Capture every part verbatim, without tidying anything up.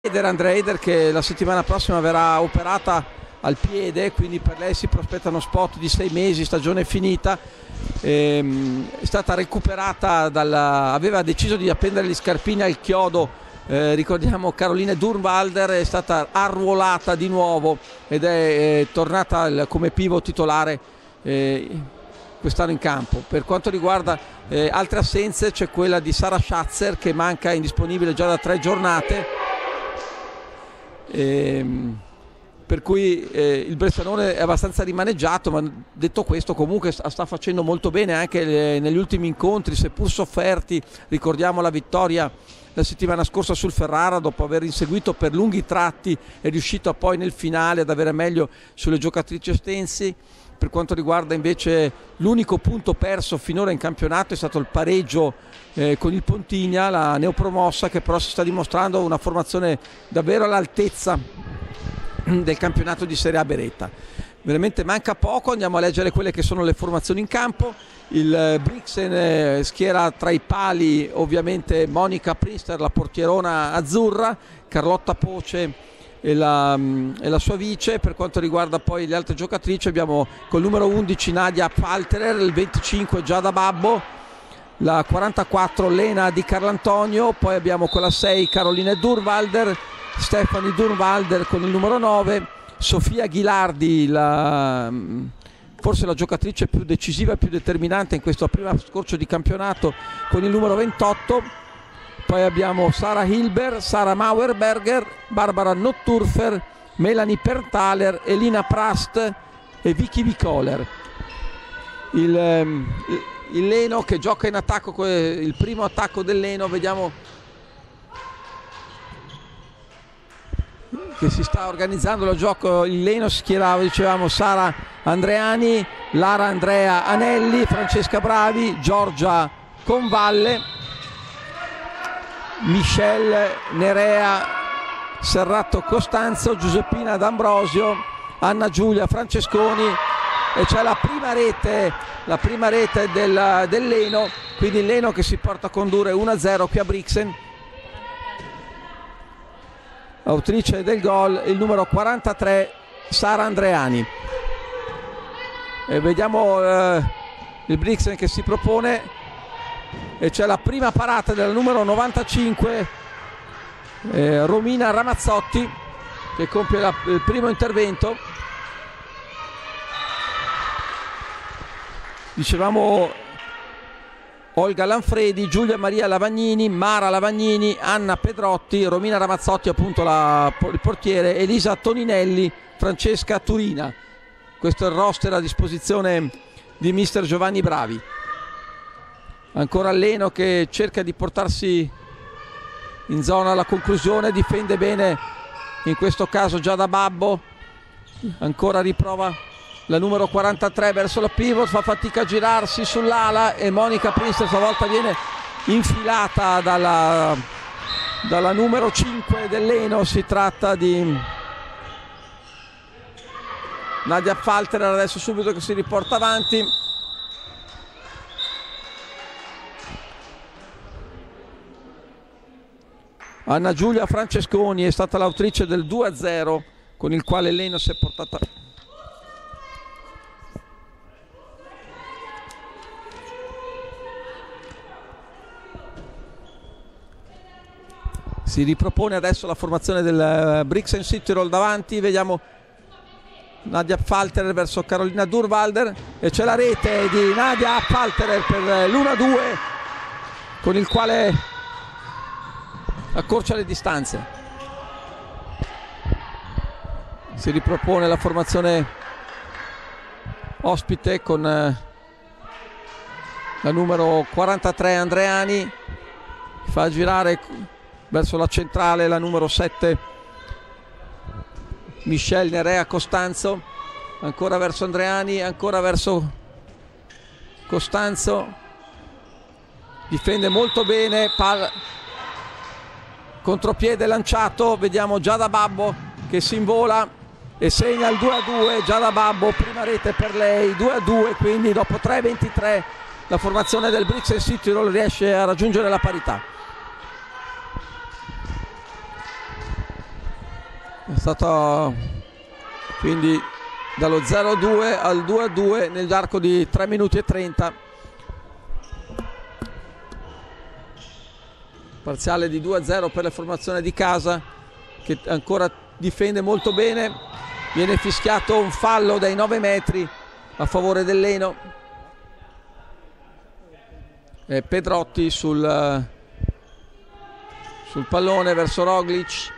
Andrea Eder, che la settimana prossima verrà operata al piede, quindi per lei si prospettano spot di sei mesi, stagione finita. Ehm, è stata recuperata dalla, aveva deciso di appendere gli scarpini al chiodo, eh, ricordiamo Caroline Durnwalder, è stata arruolata di nuovo ed è eh, tornata il, come pivot titolare eh, quest'anno in campo. Per quanto riguarda eh, altre assenze, c'è quella di Sara Schatzer, che manca, indisponibile già da tre giornate, ehm, per cui eh, il Bressanone è abbastanza rimaneggiato, ma detto questo comunque sta, sta facendo molto bene anche le, negli ultimi incontri, seppur sofferti. Ricordiamo la vittoria la settimana scorsa sul Ferrara, dopo aver inseguito per lunghi tratti è riuscito poi nel finale ad avere meglio sulle giocatrici estensi. Per quanto riguarda invece l'unico punto perso finora in campionato è stato il pareggio eh, con il Pontigna, la neopromossa, che però si sta dimostrando una formazione davvero all'altezza del campionato di Serie A Beretta. Veramente manca poco, andiamo a leggere quelle che sono le formazioni in campo. Il eh, Brixen eh, schiera tra i pali ovviamente Monica Priester, la portierona azzurra, Carlotta Poce e la, e la sua vice. Per quanto riguarda poi le altre giocatrici abbiamo col numero undici Nadia Falterer, il venticinque Giada Babbo, la quarantaquattro Lena Di Carlantonio, poi abbiamo con la sei Caroline Durnwalder, Stefani Durnwalder con il numero nove, Sofia Ghilardi, la, forse la giocatrice più decisiva e più determinante in questo primo scorcio di campionato, con il numero ventotto. Poi abbiamo Sara Hilber, Sara Mauerberger, Barbara Notturfer, Melanie Pertaler, Elina Prast e Vicky Vicoler. Il, il Leno che gioca in attacco, il primo attacco del Leno, vediamo che si sta organizzando il gioco. Il Leno schierava, dicevamo, Sara Andreani, Lara Andrea Anelli, Francesca Bravi, Giorgia Convalle, Michelle Nerea Serrato Costanzo, Giuseppina D'Ambrosio, Anna Giulia Francesconi, e c'è la prima rete la prima rete del, del Leno, quindi il Leno che si porta a condurre uno a zero qui a Brixen. Autrice del gol il numero quarantatré Sara Andreani. E vediamo eh, il Brixen che si propone, e c'è la prima parata del numero novantacinque eh, Romina Ramazzotti, che compie la, il primo intervento. Dicevamo Olga Lanfredi, Giulia Maria Lavagnini, Mara Lavagnini, Anna Pedrotti, Romina Ramazzotti appunto la, il portiere, Elisa Toninelli, Francesca Turina. Questo è il roster a disposizione di mister Giovanni Bravi. Ancora Leno che cerca di portarsi in zona alla conclusione, difende bene in questo caso Giada Babbo, ancora riprova la numero quarantatré verso la pivot, fa fatica a girarsi sull'ala e Monica Priester stavolta viene infilata dalla, dalla numero cinque del Leno. Si tratta di Nadia Falterer, adesso subito che si riporta avanti. Anna Giulia Francesconi è stata l'autrice del due a zero con il quale Leno si è portata si ripropone adesso la formazione del Brixen Südtirol davanti. Vediamo Nadia Falterer verso Carolina Durnwalder e c'è la rete di Nadia Falterer per l'uno a due con il quale accorcia le distanze. Si ripropone la formazione ospite con la numero quarantatré Andreani, fa girare verso la centrale la numero sette Michelle Nerea Costanzo, ancora verso Andreani, ancora verso Costanzo, difende molto bene, palla contropiede lanciato, vediamo Giada Babbo che si invola e segna il due a due. Giada Babbo, prima rete per lei, due a due, quindi dopo tre a ventitré la formazione del Brixen Südtirol riesce a raggiungere la parità. È stato quindi dallo zero a due al due a due nell'arco di tre minuti e trenta. Parziale di due a zero per la formazione di casa, che ancora difende molto bene. Viene fischiato un fallo dai nove metri a favore del Leno. E Pedrotti sul, sul pallone verso Roglic.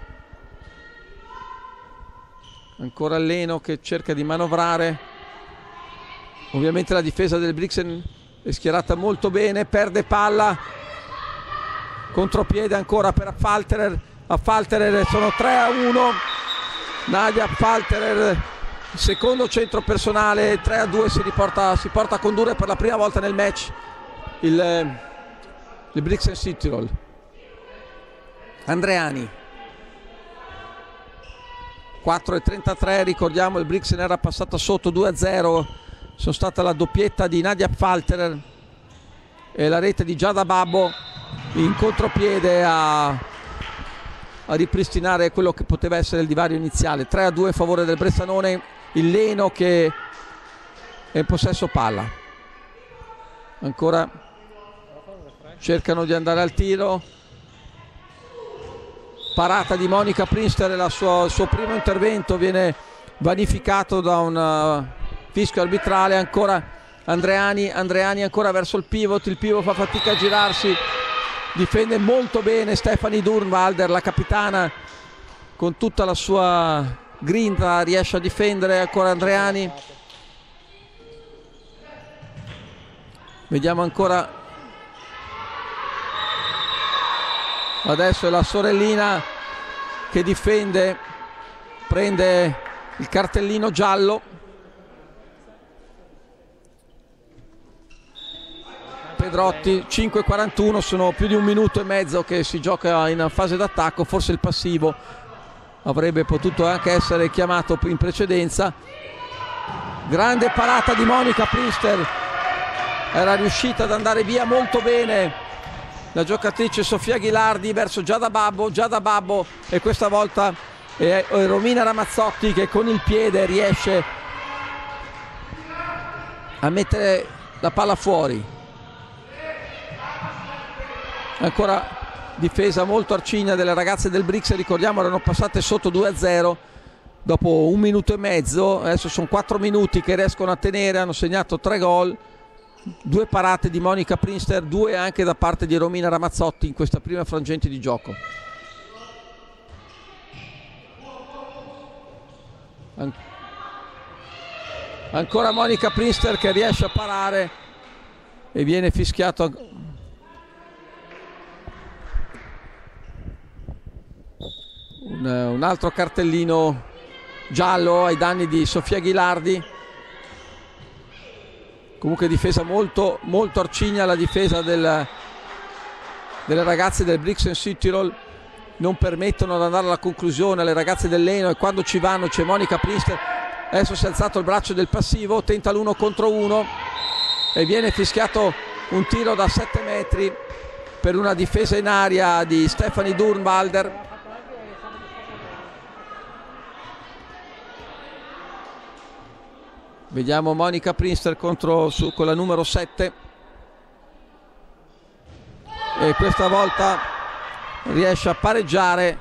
Ancora Leno che cerca di manovrare. Ovviamente la difesa del Brixen è schierata molto bene, perde palla, contropiede ancora per Falterer. A Falterer sono tre a uno. Nadia Falterer, secondo centro personale, tre a due si, riporta, si porta a condurre per la prima volta nel match il, il Brixen Südtirol. Andreani, quattro e trentatré, ricordiamo il Brixen era passato sotto due a zero, sono stata la doppietta di Nadia Falterer e la rete di Giada Babbo in contropiede a, a ripristinare quello che poteva essere il divario iniziale. Tre a due a favore del Bressanone, il Leno che è in possesso palla. Ancora cercano di andare al tiro, parata di Monica Prinster, il suo, suo primo intervento viene vanificato da un uh, fischio arbitrale. Ancora Andreani, Andreani ancora verso il pivot, il pivot fa fatica a girarsi, difende molto bene Stefanie Durnwalder, la capitana, con tutta la sua grinta riesce a difendere. Ancora Andreani, vediamo ancora, adesso è la sorellina che difende, prende il cartellino giallo. Pedrotti, cinque e quarantuno, sono più di un minuto e mezzo che si gioca in fase d'attacco, forse il passivo avrebbe potuto anche essere chiamato in precedenza. Grande parata di Monica Prinster, era riuscita ad andare via molto bene la giocatrice Sofia Ghilardi verso Giada Babbo, Giada Babbo e questa volta è Romina Ramazzotti che con il piede riesce a mettere la palla fuori. Ancora difesa molto arcigna delle ragazze del Brixen, ricordiamo erano passate sotto due a zero dopo un minuto e mezzo, adesso sono quattro minuti che riescono a tenere, hanno segnato tre gol, due parate di Monica Prinster, due anche da parte di Romina Ramazzotti in questa prima frangente di gioco. An- ancora Monica Prinster che riesce a parare e viene fischiato un, un altro cartellino giallo ai danni di Sofia Ghilardi. Comunque difesa molto, molto arcigna la difesa del, delle ragazze del Brixen Südtirol, non permettono di andare alla conclusione le ragazze del Leno e quando ci vanno c'è Monica Prinster. Adesso si è alzato il braccio del passivo, tenta l'uno contro uno e viene fischiato un tiro da sette metri per una difesa in aria di Stefanie Durnwalder. Vediamo Monica Prinster contro, su, con la numero sette e questa volta riesce a pareggiare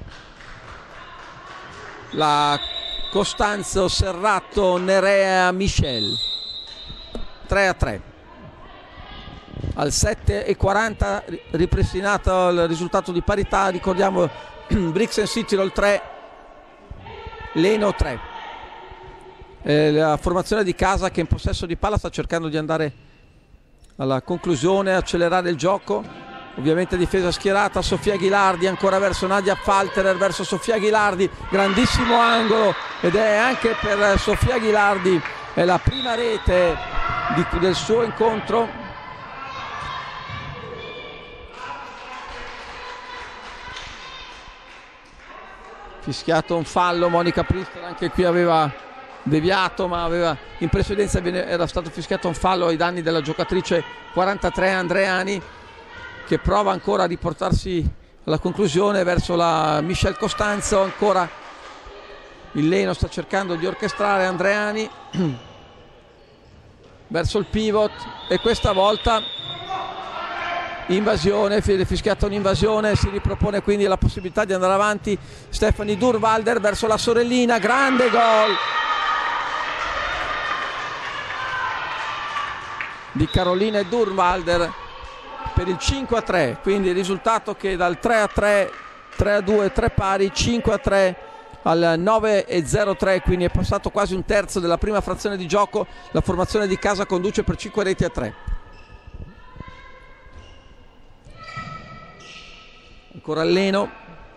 la Costanzo Serrato Nerea Michel. Tre a tre. Al sette e quaranta ripristinato il risultato di parità, ricordiamo Brixen Südtirol tre, Leno tre. Eh, la formazione di casa che in possesso di palla sta cercando di andare alla conclusione, accelerare il gioco. Ovviamente difesa schierata, Sofia Ghilardi ancora verso Nadia Falterer, verso Sofia Ghilardi, grandissimo angolo ed è anche per Sofia Ghilardi è la prima rete di, del suo incontro. Fischiato un fallo, Monica Prinster anche qui aveva deviato, ma aveva in precedenza era stato fischiato un fallo ai danni della giocatrice quarantatré Andreani, che prova ancora a riportarsi alla conclusione verso la Michel Costanzo. Ancora il Leno sta cercando di orchestrare Andreani verso il pivot, e questa volta invasione, fischiata un'invasione, si ripropone quindi la possibilità di andare avanti Stefanie Durvalder verso la sorellina. Grande gol di Caroline Durvalder per il cinque a tre, quindi il risultato che dal tre a tre, tre a due, tre pari, cinque a tre al nove a zero tre, quindi è passato quasi un terzo della prima frazione di gioco. La formazione di casa conduce per cinque reti a tre. Ancora Leno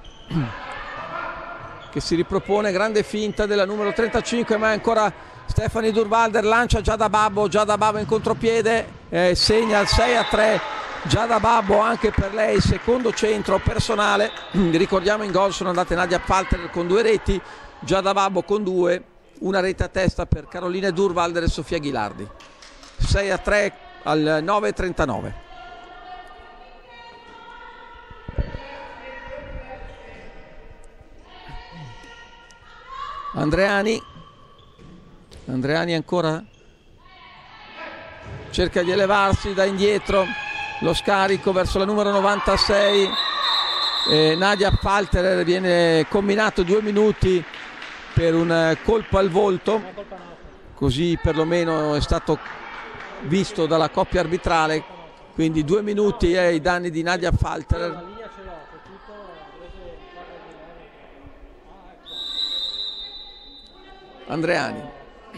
che si ripropone, grande finta della numero trentacinque, ma è ancora Stefanie Durvalder, lancia Giada Babbo, Giada Babbo in contropiede, eh, segna il sei a tre. Giada Babbo, anche per lei secondo centro personale. Ricordiamo in gol sono andate Nadia Pfalter con due reti, Giada Babbo con due, una rete a testa per Caroline Durvalder e Sofia Ghilardi. sei a tre al nove a trentanove. Andreani Andreani ancora cerca di elevarsi da indietro, lo scarico verso la numero novantasei, eh, Nadia Pfalter, viene combinato due minuti per un colpo al volto, così perlomeno è stato visto dalla coppia arbitrale, quindi due minuti ai danni di Nadia Pfalter. Andreani.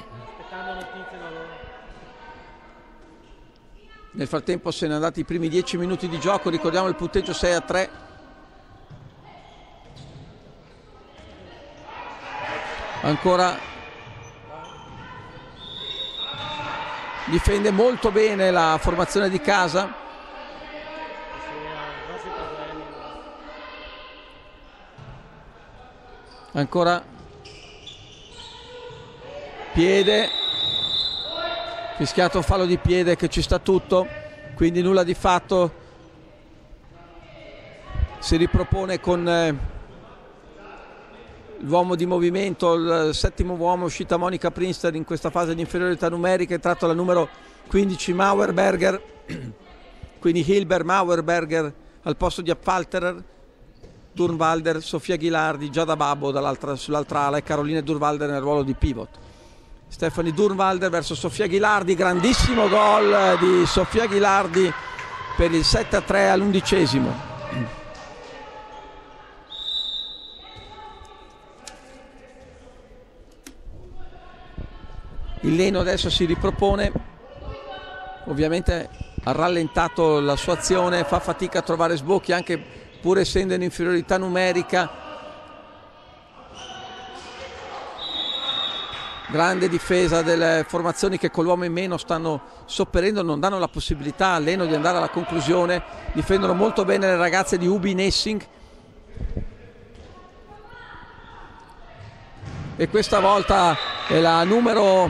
Nel frattempo se ne andati i primi dieci minuti di gioco, ricordiamo il punteggio sei a tre. Ancora difende molto bene la formazione di casa. Ancora piede, fischiato un fallo di piede che ci sta tutto, quindi nulla di fatto. Si ripropone con eh, l'uomo di movimento, il settimo uomo, uscita Monica Prinster in questa fase di inferiorità numerica, è tratto la numero quindici Mauerberger, quindi Hilber Mauerberger al posto di Pfalterer, Durvalder, Sofia Ghilardi, Giada Babbo sull'altra ala e Caroline Durvalder nel ruolo di pivot. Stefanie Durvalder verso Sofia Ghilardi, grandissimo gol di Sofia Ghilardi per il sette a tre all'undicesimo. Il Leno adesso si ripropone, ovviamente ha rallentato la sua azione, fa fatica a trovare sbocchi anche pur essendo in inferiorità numerica. Grande difesa delle formazioni che con l'uomo in meno stanno sopperendo, non danno la possibilità a Leno di andare alla conclusione. Difendono molto bene le ragazze di Ubi Nessing, e questa volta è la numero,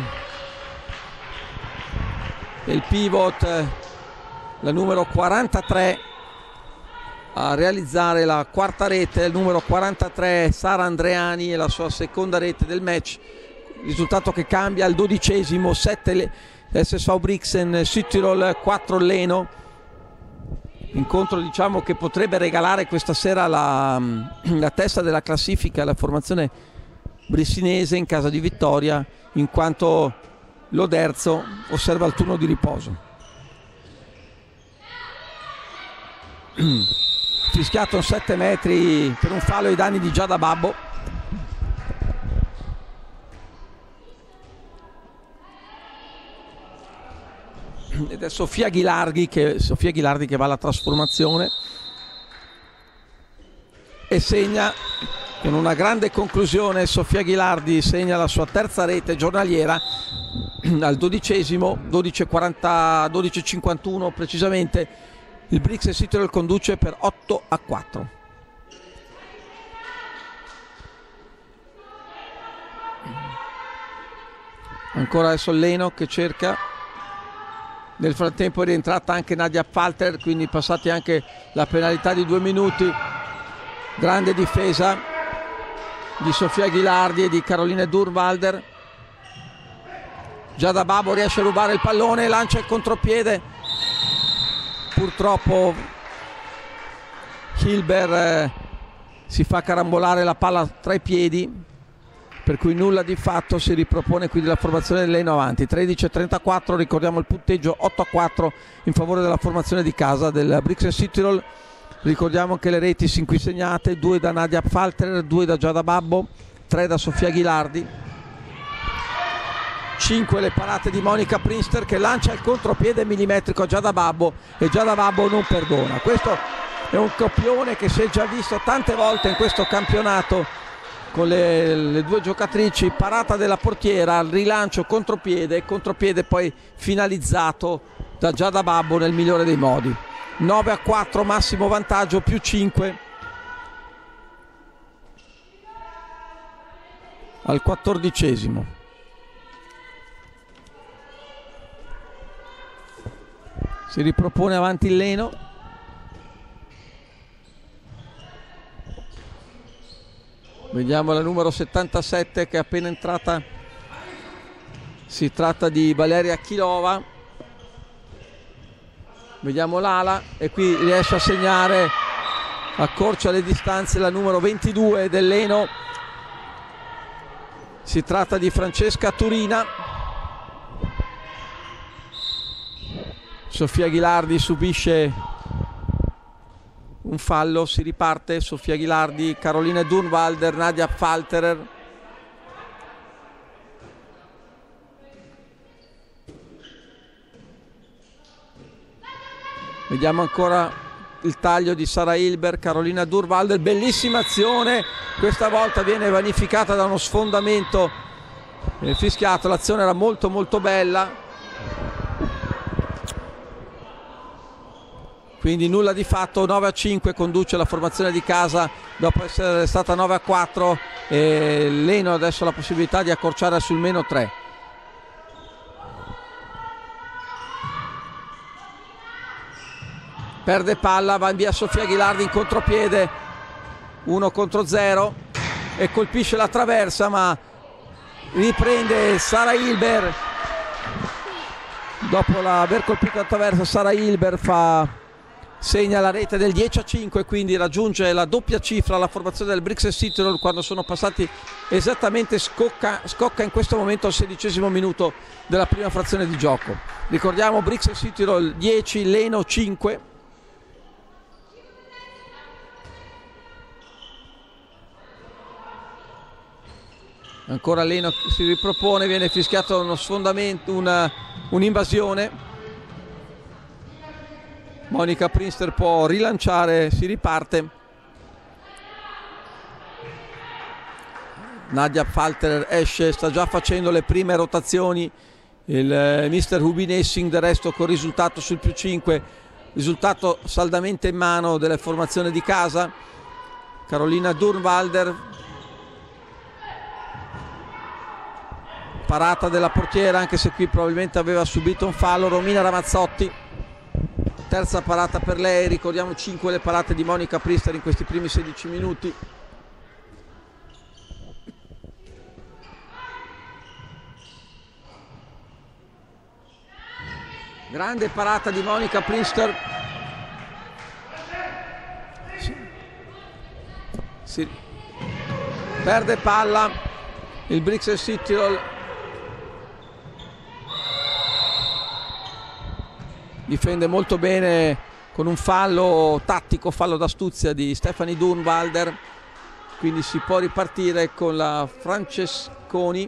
il pivot, la numero quarantatré a realizzare la quarta rete, il numero quarantatré Sara Andreani, e la sua seconda rete del match. Risultato che cambia al dodicesimo, sette S S V Brixen, Südtirol quattro Leno. Incontro diciamo che potrebbe regalare questa sera la, la testa della classifica alla formazione brissinese in caso di vittoria, in quanto l'Oderzo osserva il turno di riposo. Fischiato sette metri per un fallo ai danni di Giada Babbo. Ed è Sofia Ghilardi che, Sofia Ghilardi che va alla trasformazione e segna con una grande conclusione. Sofia Ghilardi segna la sua terza rete giornaliera al dodicesimo, dodici e cinquantuno precisamente. Il Brixen Südtirol conduce per otto a quattro. Ancora adesso Leno che cerca. Nel frattempo è rientrata anche Nadia Pfalter, quindi passati anche la penalità di due minuti. Grande difesa di Sofia Ghilardi e di Caroline Durnwalder. Giada Babbo riesce a rubare il pallone, lancia il contropiede, purtroppo Hilber eh, si fa carambolare la palla tra i piedi, per cui nulla di fatto. Si ripropone quindi la formazione del Leno avanti, tredici a trentaquattro, ricordiamo il punteggio otto a quattro in favore della formazione di casa del Brixen Südtirol. Ricordiamo che le reti sin qui segnate: due da Nadia Pfalterer, due da Giada Babbo, tre da Sofia Ghilardi. cinque le parate di Monica Prinster, che lancia il contropiede millimetrico a Giada Babbo e Giada Babbo non perdona. Questo è un copione che si è già visto tante volte in questo campionato con le, le due giocatrici: parata della portiera, rilancio contropiede e contropiede poi finalizzato da Giada Babbo nel migliore dei modi. Nove a quattro, massimo vantaggio, più cinque al quattordicesimo. Si ripropone avanti il Leno. Vediamo la numero settantasette che è appena entrata. Si tratta di Valeria Chilova. Vediamo l'ala e qui riesce a segnare, accorcia le distanze, la numero ventidue del Leno. Si tratta di Francesca Turina. Sofia Ghilardi subisce un fallo, si riparte. Sofia Ghilardi, Caroline Durnwalder, Nadia Pfalterer. Vediamo ancora il taglio di Sara Hilber, Carolina Durnwalder, bellissima azione, questa volta viene vanificata da uno sfondamento eh, fischiato. L'azione era molto molto bella. Quindi nulla di fatto, nove a cinque conduce la formazione di casa dopo essere stata nove a quattro, e Leno adesso ha la possibilità di accorciare sul meno tre. Perde palla, va in via Sofia Ghilardi in contropiede, uno contro zero, e colpisce la traversa, ma riprende Sara Hilber. Dopo aver colpito la traversa, Sara Hilber fa... segna la rete del dieci a cinque, quindi raggiunge la doppia cifra la formazione del Brixen Südtirol quando sono passati esattamente, scocca, scocca in questo momento al sedicesimo minuto della prima frazione di gioco. Ricordiamo Brixen Südtirol dieci, Leno cinque. Ancora Leno si ripropone, viene fischiato uno sfondamento, una, un'invasione. Monica Prinster può rilanciare, si riparte. Nadia Pfalterer esce, sta già facendo le prime rotazioni. Il eh, mister Hubin Essing del resto con risultato sul più cinque, risultato saldamente in mano della formazione di casa. Carolina Durnwalder, parata della portiera, anche se qui probabilmente aveva subito un fallo. Romina Ramazzotti, terza parata per lei. Ricordiamo cinque le parate di Monica Prinster in questi primi sedici minuti. Grande parata di Monica Prinster. Si, si perde palla il Brixen Südtirol. Difende molto bene con un fallo tattico, fallo d'astuzia di Stefanie Durnwalder, quindi si può ripartire con la Francesconi.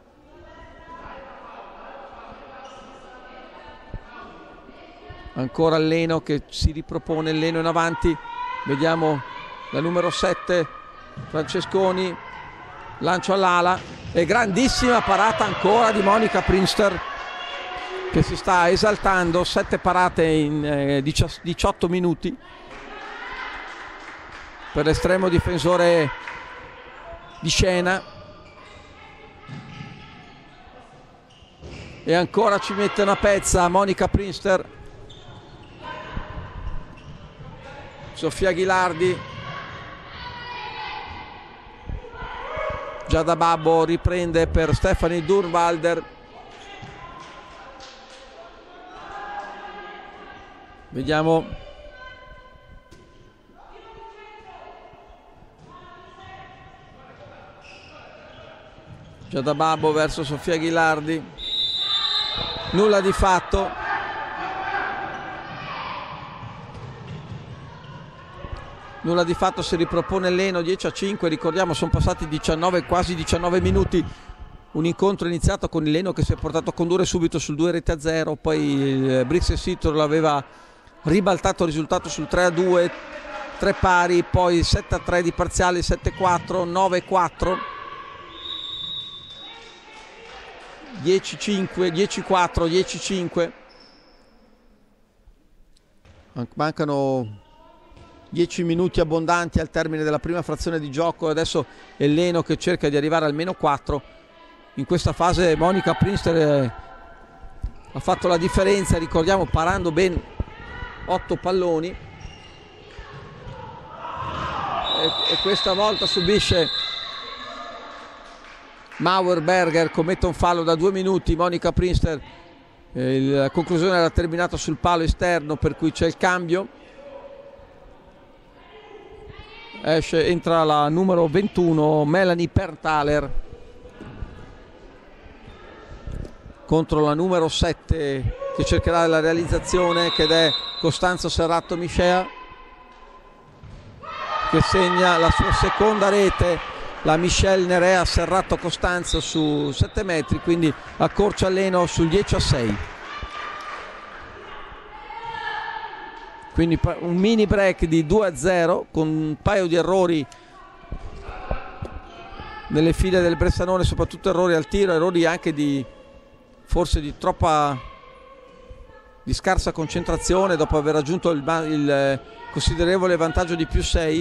Ancora il Leno che si ripropone, il Leno in avanti. Vediamo la numero sette Francesconi, lancio all'ala e grandissima parata ancora di Monica Prinster, che si sta esaltando. Sette parate in eh, diciotto minuti per l'estremo difensore di Scena, e ancora ci mette una pezza Monica Prinster. Sofia Ghilardi Giada Babbo riprende per Stephanie Durnwalder. Vediamo. Giada Babbo verso Sofia Ghilardi. Nulla di fatto. Nulla di fatto, si ripropone Leno, dieci a cinque, ricordiamo sono passati diciannove, quasi diciannove minuti, un incontro iniziato con il Leno che si è portato a condurre subito sul due reti a zero, poi il Brixen Südtirol aveva ribaltato il risultato sul tre a due, tre pari, poi sette a tre di parziale, sette a quattro, nove a quattro, dieci a cinque, dieci a quattro, dieci a cinque, mancano dieci minuti abbondanti al termine della prima frazione di gioco. Adesso è Leno che cerca di arrivare almeno quattro. In questa fase Monica Prinster eh, ha fatto la differenza, ricordiamo, parando ben otto palloni, e, e questa volta subisce Mauerberger, commette un fallo da due minuti. Monica Prinster, eh, la conclusione era terminata sul palo esterno, per cui c'è il cambio. Esce, entra la numero ventuno Melanie Pertaler contro la numero sette che cercherà la realizzazione, che è Costanzo Serratto Miscea, che segna la sua seconda rete. La Michelle Nerea Serratto Costanzo su sette metri, quindi accorcia Leno sul dieci a sei. Quindi un mini break di due a zero con un paio di errori nelle file del Bressanone, soprattutto errori al tiro, errori anche di forse di troppa di scarsa concentrazione dopo aver raggiunto il, il considerevole vantaggio di più sei.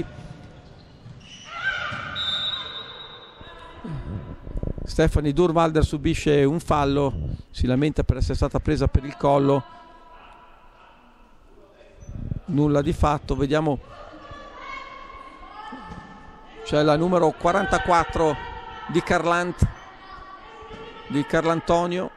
Stephanie Durnwalder subisce un fallo, si lamenta per essere stata presa per il collo. Nulla di fatto. Vediamo, c'è la numero quarantaquattro di Carlant di Carlantonio,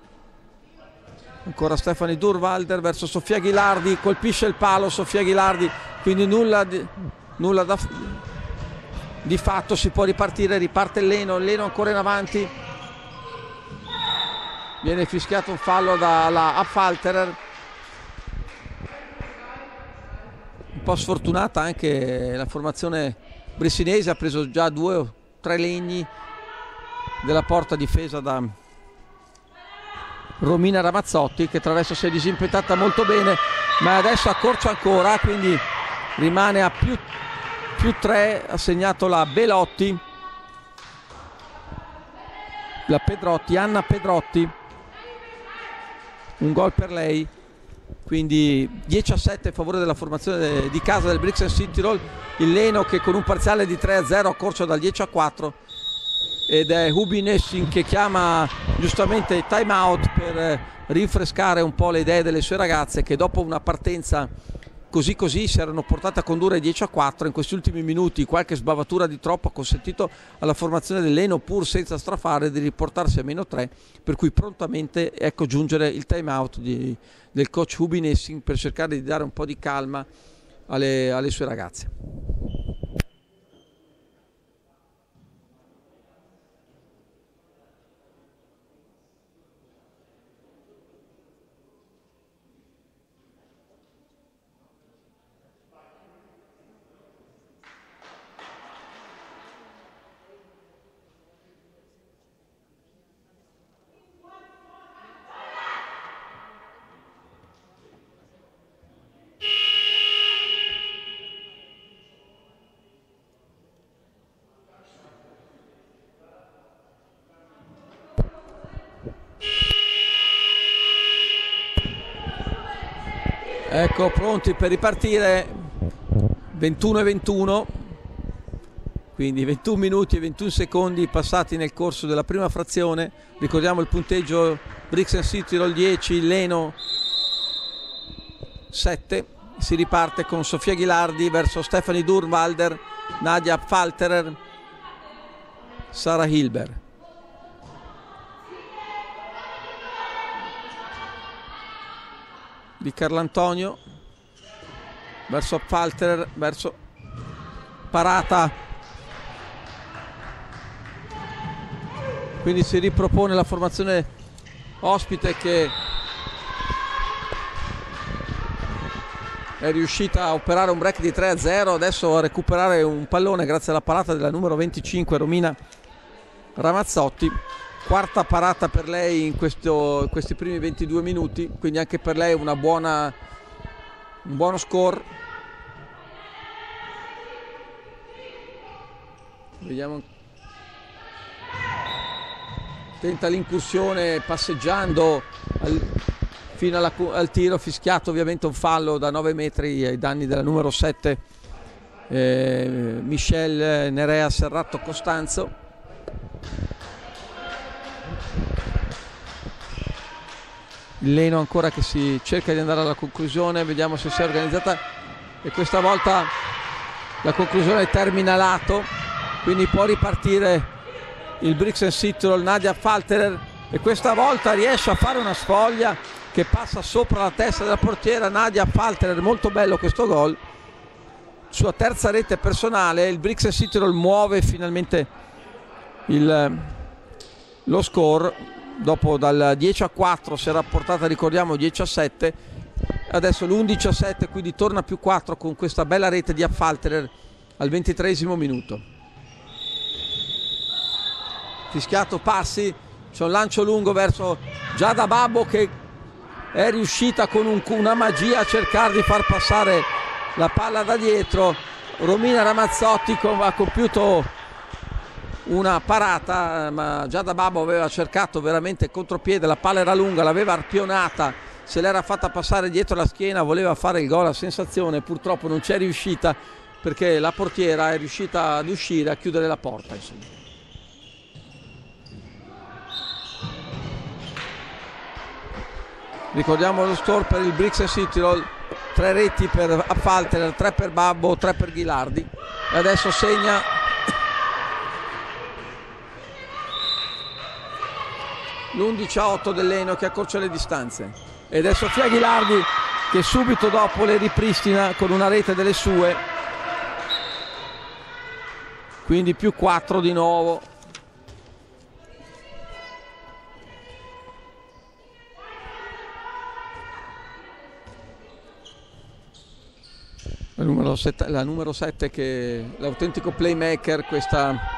ancora Stephanie Durnwalder verso Sofia Ghilardi, colpisce il palo Sofia Ghilardi, quindi nulla di, nulla da, di fatto. Si può ripartire, riparte il Leno, il Leno ancora in avanti, viene fischiato un fallo dalla Affalterer. Un po' sfortunata anche la formazione bressinese, ha preso già due o tre legni della porta difesa da Romina Ramazzotti, che tra l'altro si è disimpetata molto bene, ma adesso accorcia ancora, quindi rimane a più, più tre. Ha segnato la Belotti, la Pedrotti, Anna Pedrotti, un gol per lei. Quindi dieci a sette a favore della formazione di casa del Brixen Südtirol. Il Leno che con un parziale di tre a zero accorcia dal dieci a quattro, ed è Hubi Nessing che chiama giustamente time out per rinfrescare un po' le idee delle sue ragazze, che dopo una partenza così così si erano portate a condurre dieci a quattro. In questi ultimi minuti qualche sbavatura di troppo ha consentito alla formazione del Leno, pur senza strafare, di riportarsi a meno tre, per cui prontamente ecco giungere il time out di, del coach Hubi Nessing per cercare di dare un po' di calma alle, alle sue ragazze. Ecco, pronti per ripartire. Ventuno e ventuno, quindi ventuno minuti e ventuno secondi passati nel corso della prima frazione. Ricordiamo il punteggio: Brixen Südtirol dieci, Leno sette. Si riparte con Sofia Ghilardi verso Stephanie Durnwalder, Nadia Falterer, Sara Hilber. Di Carlantonio verso Falterer, verso parata, quindi si ripropone la formazione ospite che è riuscita a operare un break di tre a zero, adesso a recuperare un pallone grazie alla parata della numero venticinque Romina Ramazzotti. Quarta parata per lei in, questo, in questi primi ventidue minuti, quindi anche per lei una buona, un buono score. Vediamo. Tenta l'incursione passeggiando al, fino alla, al tiro, fischiato ovviamente un fallo da nove metri ai danni della numero sette eh, Michelle Nerea Serrato Costanzo. Il Leno ancora che si cerca di andare alla conclusione, vediamo se si è organizzata, e questa volta la conclusione termina lato, quindi può ripartire il Brixen Südtirol. Nadia Falterer, e questa volta riesce a fare una sfoglia che passa sopra la testa della portiera. Nadia Falterer, molto bello questo gol, sua terza rete personale. Il Brixen Südtirol muove finalmente il, lo score. Dopo dal dieci a quattro si era portata, ricordiamo, dieci a sette, adesso l'undici a sette, quindi torna più quattro con questa bella rete di Falterer al ventitreesimo minuto. Fischiato passi, c'è un lancio lungo verso Giada Babbo che è riuscita con un, una magia a cercare di far passare la palla da dietro. Romina Ramazzotti ha compiuto una parata, ma Giada Babbo aveva cercato veramente contropiede, la palla era lunga, l'aveva arpionata, se l'era fatta passare dietro la schiena, voleva fare il gol a sensazione, purtroppo non c'è riuscita perché la portiera è riuscita ad uscire, a chiudere la porta, insomma. Ricordiamo lo score per il Brixen Südtirol: tre reti per Falterer, tre per Babbo, tre per Ghilardi, e adesso segna l'undici a otto dell'Eno che accorcia le distanze, ed è Sofia Ghilardi che subito dopo le ripristina con una rete delle sue, quindi più quattro di nuovo. La numero sette, la numero sette che è l'autentico playmaker, questa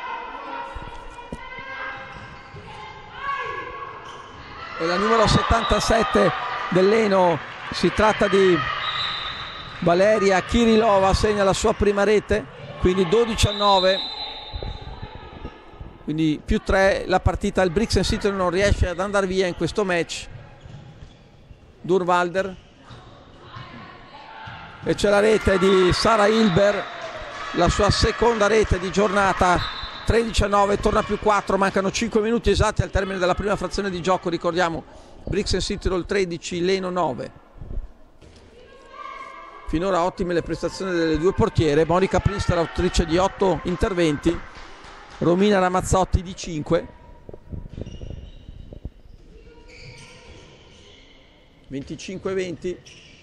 e la numero settantasette dell'Eno, si tratta di Valeria Kirilova, segna la sua prima rete, quindi dodici a nove, quindi più tre la partita. Il Brixen Südtirol non riesce ad andare via in questo match. Durvalder, e c'è la rete di Sara Hilber, la sua seconda rete di giornata. Tredici a nove, torna più quattro, mancano cinque minuti esatti al termine della prima frazione di gioco. Ricordiamo, Brixen Südtirol tredici, Leno nove. Finora ottime le prestazioni delle due portiere. Monica Priester, autrice di otto interventi, Romina Ramazzotti di cinque. venticinque a venti.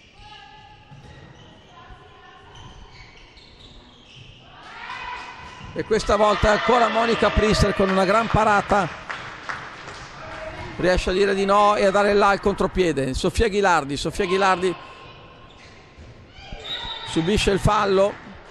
E questa volta ancora Monica Priester con una gran parata riesce a dire di no e a dare là il contropiede. Sofia Ghilardi, Sofia Ghilardi subisce il fallo.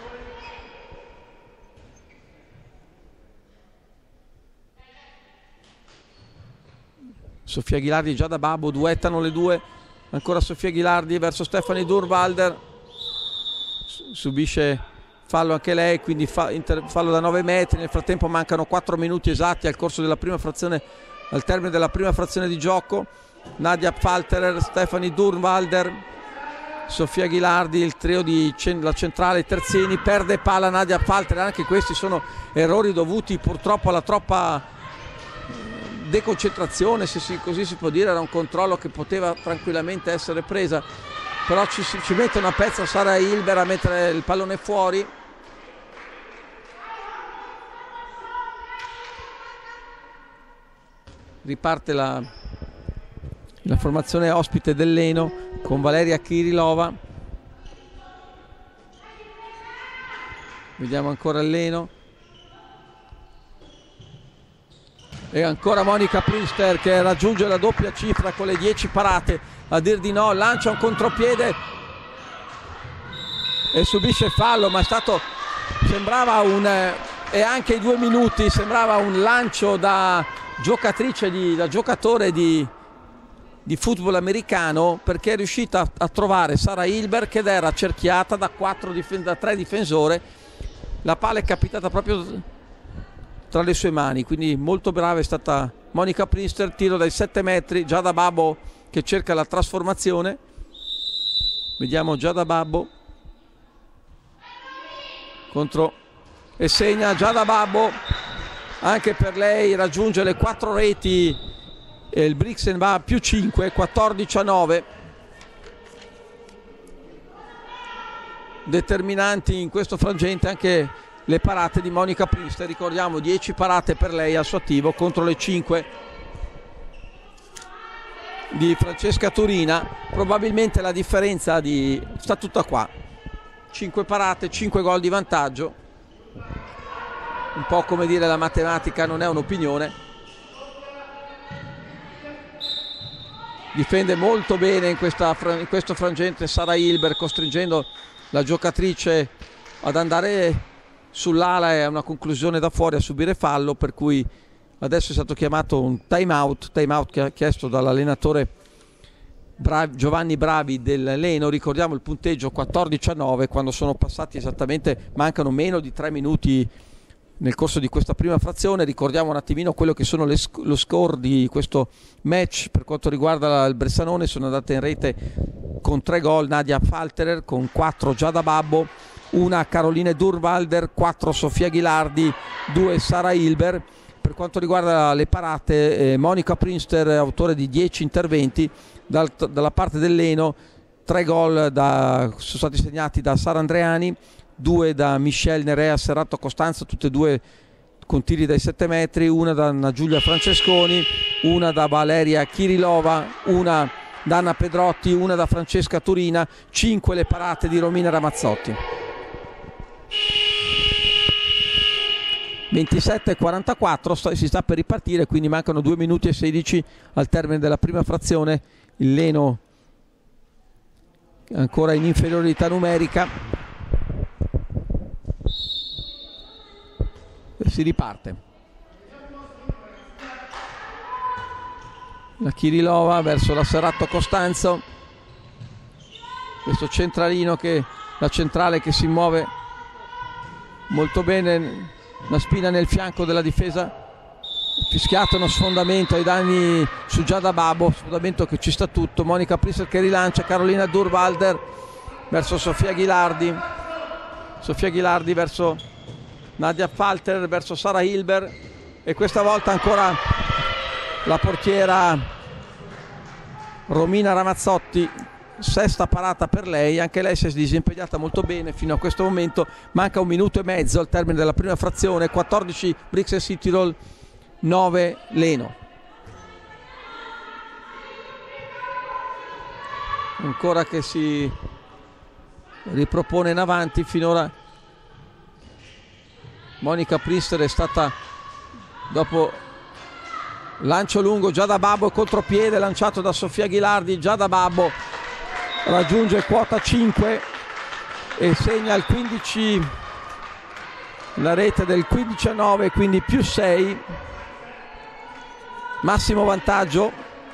Sofia Ghilardi, Giada Babbo, duettano le due. Ancora Sofia Ghilardi verso Stefanie Durvalder, subisce fallo anche lei, quindi fa, inter, fallo da nove metri. Nel frattempo mancano quattro minuti esatti al corso della prima frazione, al termine della prima frazione di gioco. Nadia Falterer, Stefanie Durvalder, Sofia Ghilardi, il trio di la centrale Terzini. Perde palla Nadia Falterer, anche questi sono errori dovuti purtroppo alla troppa deconcentrazione, se si, così si può dire. Era un controllo che poteva tranquillamente essere presa, però ci, ci mette una pezza Sara Hilber a mettere il pallone fuori. riparte la, la formazione ospite del Leno con Valeria Kirilova. Vediamo ancora il Leno e ancora Monica Prinster che raggiunge la doppia cifra con le dieci parate, a dir di no, lancia un contropiede e subisce fallo, ma è stato, sembrava un, e anche i due minuti, sembrava un lancio da giocatrice, di, da giocatore di, di football americano, perché è riuscita a, a trovare Sara Hilberg che era cerchiata da, quattro, da tre difensori. La palla è capitata proprio tra le sue mani, quindi molto brava è stata Monica Prinster. Tiro dai sette metri, Giada Babbo che cerca la trasformazione. Vediamo Giada Babbo contro e segna Giada Babbo, anche per lei raggiunge le quattro reti e il Brixen va a più cinque, quattordici a nove. Determinanti in questo frangente anche le parate di Monica Prinster, ricordiamo dieci parate per lei al suo attivo contro le cinque di Francesca Turina. Probabilmente la differenza di... sta tutta qua, cinque parate, cinque gol di vantaggio, un po' come dire la matematica non è un'opinione. Difende molto bene in, questa, in questo frangente Sara Hilberg, costringendo la giocatrice ad andare sull'ala e a una conclusione da fuori, a subire fallo, per cui adesso è stato chiamato un time out, time out chiesto dall'allenatore Bravi, Giovanni Bravi del Leno. Ricordiamo il punteggio quattordici a nove quando sono passati esattamente, mancano meno di tre minuti nel corso di questa prima frazione. Ricordiamo un attimino quello che sono le, lo score di questo match. Per quanto riguarda il Bressanone sono andate in rete con tre gol Nadia Falterer, con quattro Giada Babbo, una Caroline Durwalder, quattro Sofia Ghilardi, due Sara Hilberg. Per quanto riguarda le parate, eh, Monica Prinster, autore di dieci interventi, dal, dalla parte del Leno tre gol da, sono stati segnati da Sara Andreani, due da Michelle Nerea Serrato Costanzo, tutte e due con tiri dai sette metri, una da Anna Giulia Francesconi, una da Valeria Kirilova, una da Anna Pedrotti, una da Francesca Turina, cinque le parate di Romina Ramazzotti. ventisette e quarantaquattro, si sta per ripartire, quindi mancano due minuti e sedici al termine della prima frazione. Il Leno ancora in inferiorità numerica e si riparte. La Kirilova verso la Serrato Costanzo, questo centralino che la centrale che si muove molto bene, una spina nel fianco della difesa, fischiato uno sfondamento ai danni su Giada Babbo, sfondamento che ci sta tutto. Monica Prinster che rilancia, Carolina Durwalder verso Sofia Ghilardi, Sofia Ghilardi verso Nadia Falter, verso Sara Hilberg, e questa volta ancora la portiera Romina Ramazzotti, sesta parata per lei, anche lei si è disimpegnata molto bene fino a questo momento. Manca un minuto e mezzo al termine della prima frazione, quattordici Brixen Südtirol, nove Leno. Ancora che si ripropone in avanti. Finora Monica Prinster è stata, dopo lancio lungo, Giada Babbo, contropiede lanciato da Sofia Ghilardi, Giada Babbo raggiunge quota cinque e segna il quindici, la rete del quindici a nove, quindi più sei, massimo vantaggio.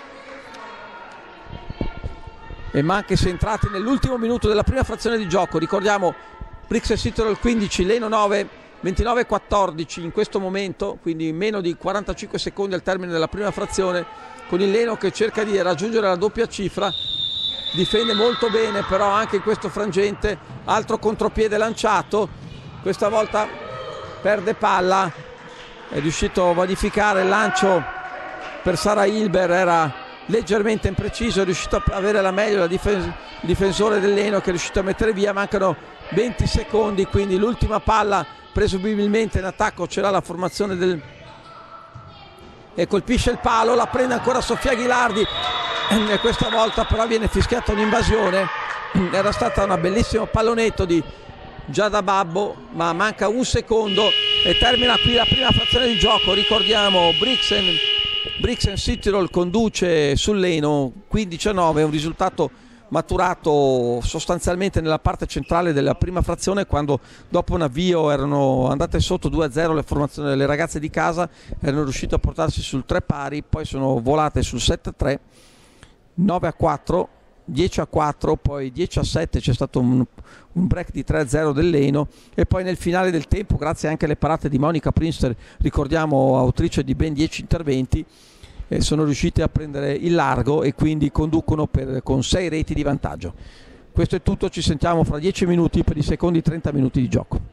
E manca si è entrati nell'ultimo minuto della prima frazione di gioco. Ricordiamo Brixen Südtirol quindici, Leno nove, ventinove quattordici in questo momento, quindi meno di quarantacinque secondi al termine della prima frazione, con il Leno che cerca di raggiungere la doppia cifra. Difende molto bene però anche in questo frangente, altro contropiede lanciato, questa volta perde palla, è riuscito a vanificare il lancio per Sara Hilberg, era leggermente impreciso, è riuscito a avere la meglio il difes- difensore del Leno che è riuscito a mettere via. Mancano venti secondi, quindi l'ultima palla presumibilmente in attacco ce l'ha la formazione del e colpisce il palo, la prende ancora Sofia Ghilardi e questa volta però viene fischiata un'invasione. Era stata una bellissima pallonetto di Giada Babbo, ma manca un secondo e termina qui la prima frazione di gioco. Ricordiamo Brixen, Brixen Südtirol conduce sull'Eno quindici a nove, un risultato maturato sostanzialmente nella parte centrale della prima frazione, quando dopo un avvio erano andate sotto due a zero le, formazioni, le ragazze di casa, erano riuscite a portarsi sul tre pari, poi sono volate sul sette a tre, nove a quattro, dieci a quattro, poi dieci a sette, c'è stato un, un break di tre a zero dell'Eno e poi nel finale del tempo, grazie anche alle parate di Monica Prinster, ricordiamo autrice di ben dieci interventi, eh, sono riuscite a prendere il largo e quindi conducono per, con sei reti di vantaggio. Questo è tutto, ci sentiamo fra dieci minuti per i secondi trenta minuti di gioco.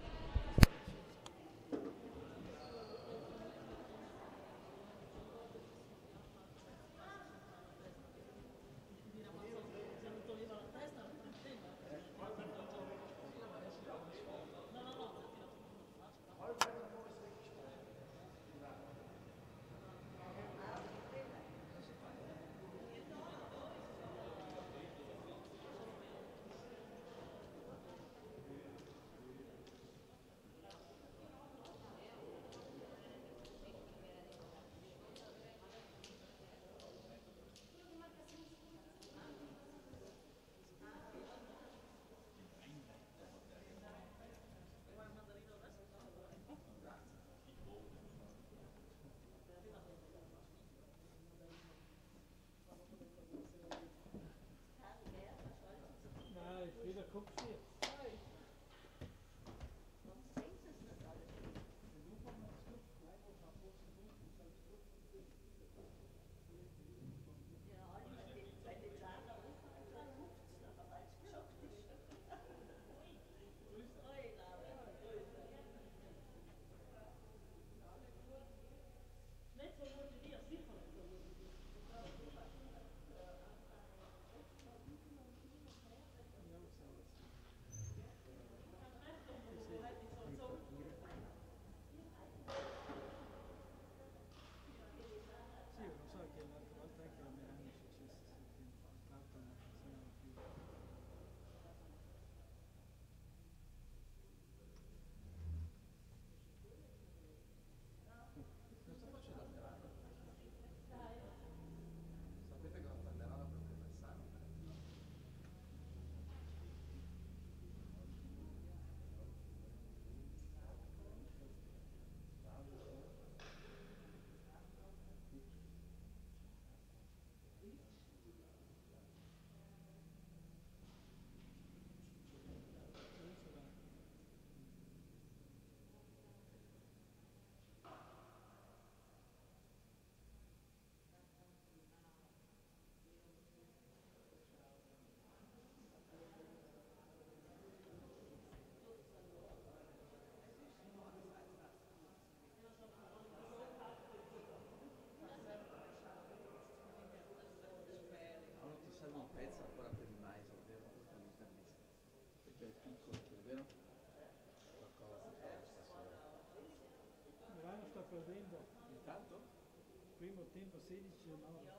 Primo tempo sedici a nove.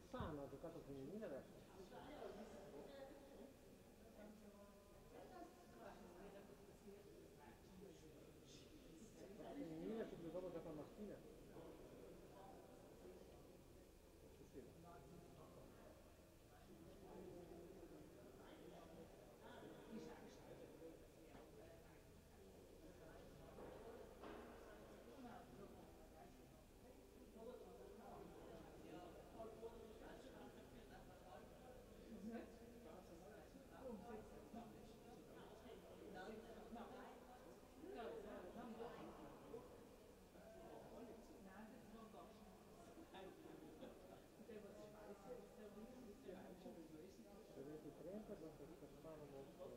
Rossano ha giocato femminile adesso. Femminile subito dopo gioca al maschile. trenta, questo Stefano molto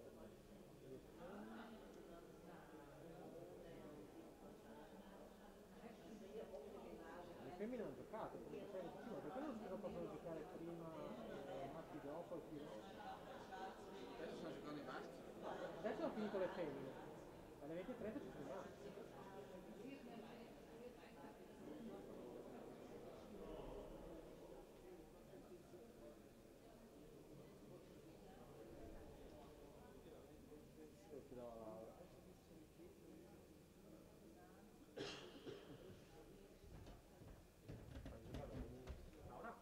le femmine hanno giocato, perché poi sì, ma perché non si possono giocare prima eh, maschi dopo e più no? Adesso stanno giocando i maschi. Adesso hanno finito le femmine, alle venti e trenta ci sono i maschi. Ti dava la... Laura?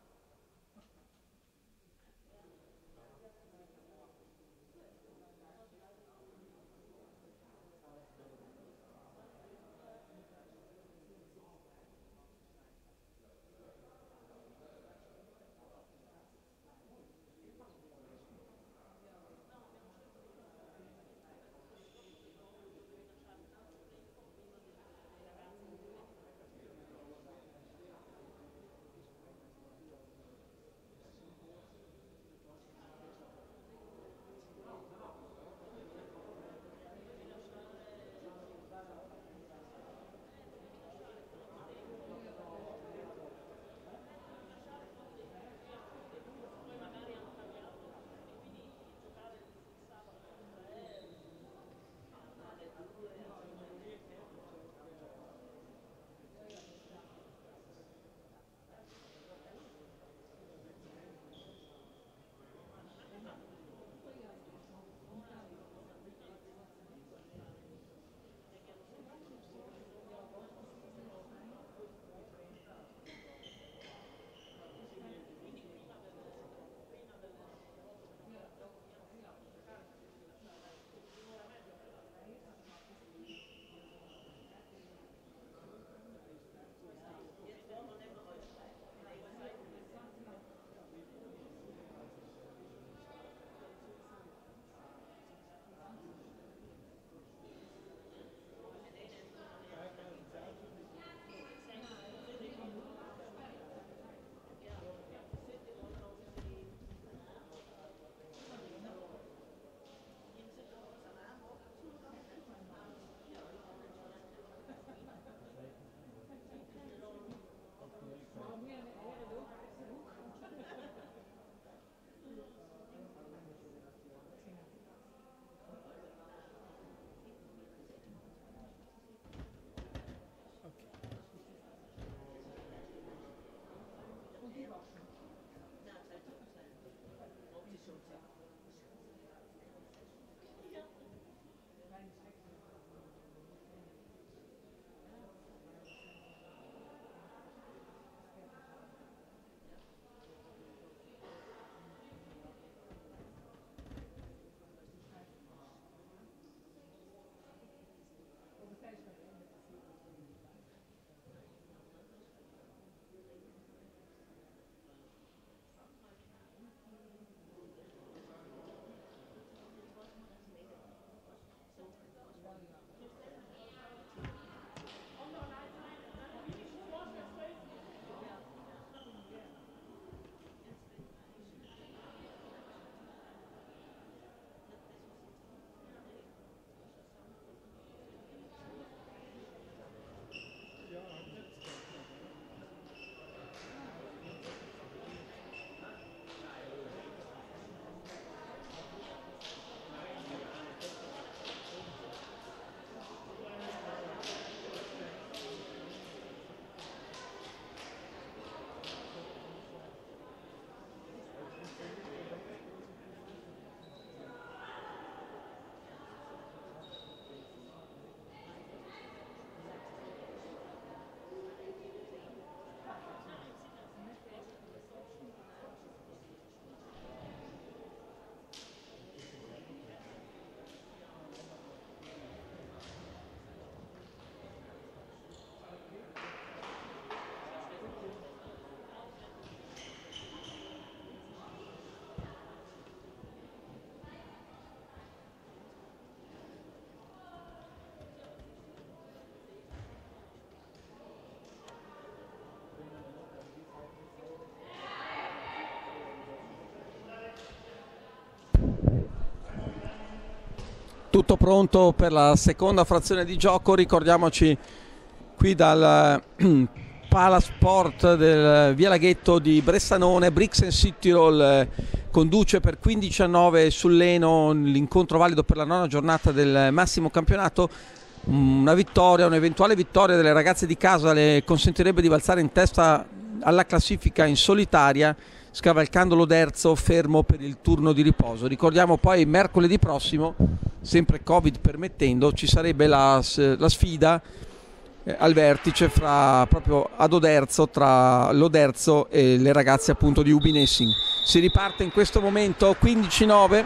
tutto pronto per la seconda frazione di gioco. Ricordiamoci qui dal Palasport del Via Laghetto di Bressanone, Brixen Südtirol conduce per quindici a nove sul Leno l'incontro valido per la nona giornata del massimo campionato. Una vittoria, un'eventuale vittoria delle ragazze di casa le consentirebbe di balzare in testa alla classifica in solitaria, scavalcando l'Oderzo fermo per il turno di riposo. Ricordiamo poi mercoledì prossimo, sempre Covid permettendo, ci sarebbe la, la sfida eh, al vertice fra, proprio ad Oderzo, tra l'Oderzo e le ragazze appunto di Ubin Essing. Si riparte in questo momento quindici a nove.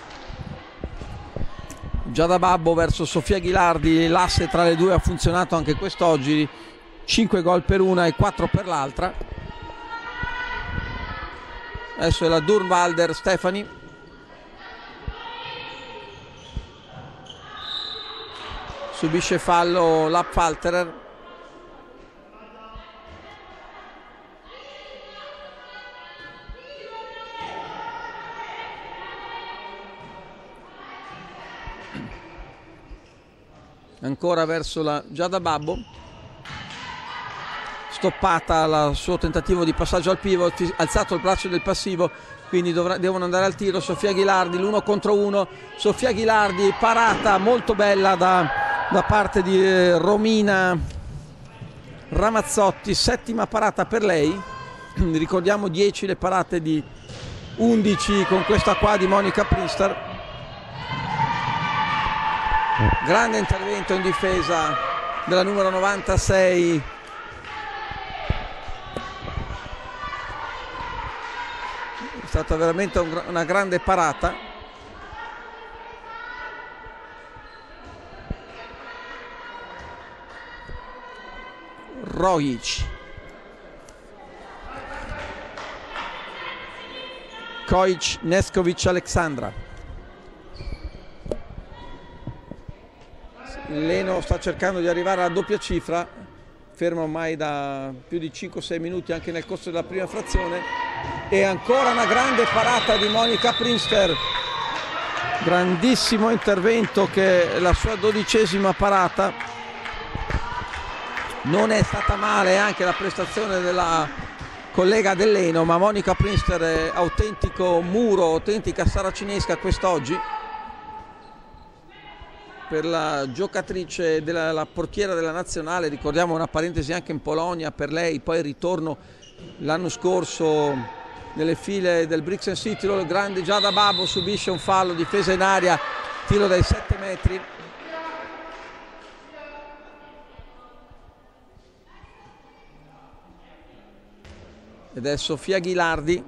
Giada Babbo verso Sofia Ghilardi, l'asse tra le due ha funzionato anche quest'oggi, cinque gol per una e quattro per l'altra. Adesso è la Durnwalder Stefani. Subisce fallo l'Apfalterer. Ancora verso la Giada Babbo, stoppata il suo tentativo di passaggio al pivot, alzato il braccio del passivo, quindi dovrà, devono andare al tiro. Sofia Ghilardi, l'uno contro uno, Sofia Ghilardi, parata molto bella da, da parte di eh, Romina Ramazzotti, settima parata per lei. Ricordiamo dieci le parate di undici con questa qua di Monica Priester. Grande intervento in difesa della numero novantasei è stata veramente un, una grande parata. Rojic, Kojic, Neskovic, Aleksandra. Leno sta cercando di arrivare alla doppia cifra, fermo ormai da più di cinque sei minuti anche nel corso della prima frazione. E ancora una grande parata di Monica Priester, grandissimo intervento, che è la sua dodicesima parata. Non è stata male anche la prestazione della collega del Leno, ma Monica Priester è autentico muro, autentica saracinesca quest'oggi. Per la giocatrice, della, la portiera della nazionale, ricordiamo una parentesi anche in Polonia per lei, poi il ritorno l'anno scorso nelle file del Brixen Südtirol. Grande Giada Babbo, subisce un fallo, difesa in aria, tiro dai sette metri. Ed è Sofia Ghilardi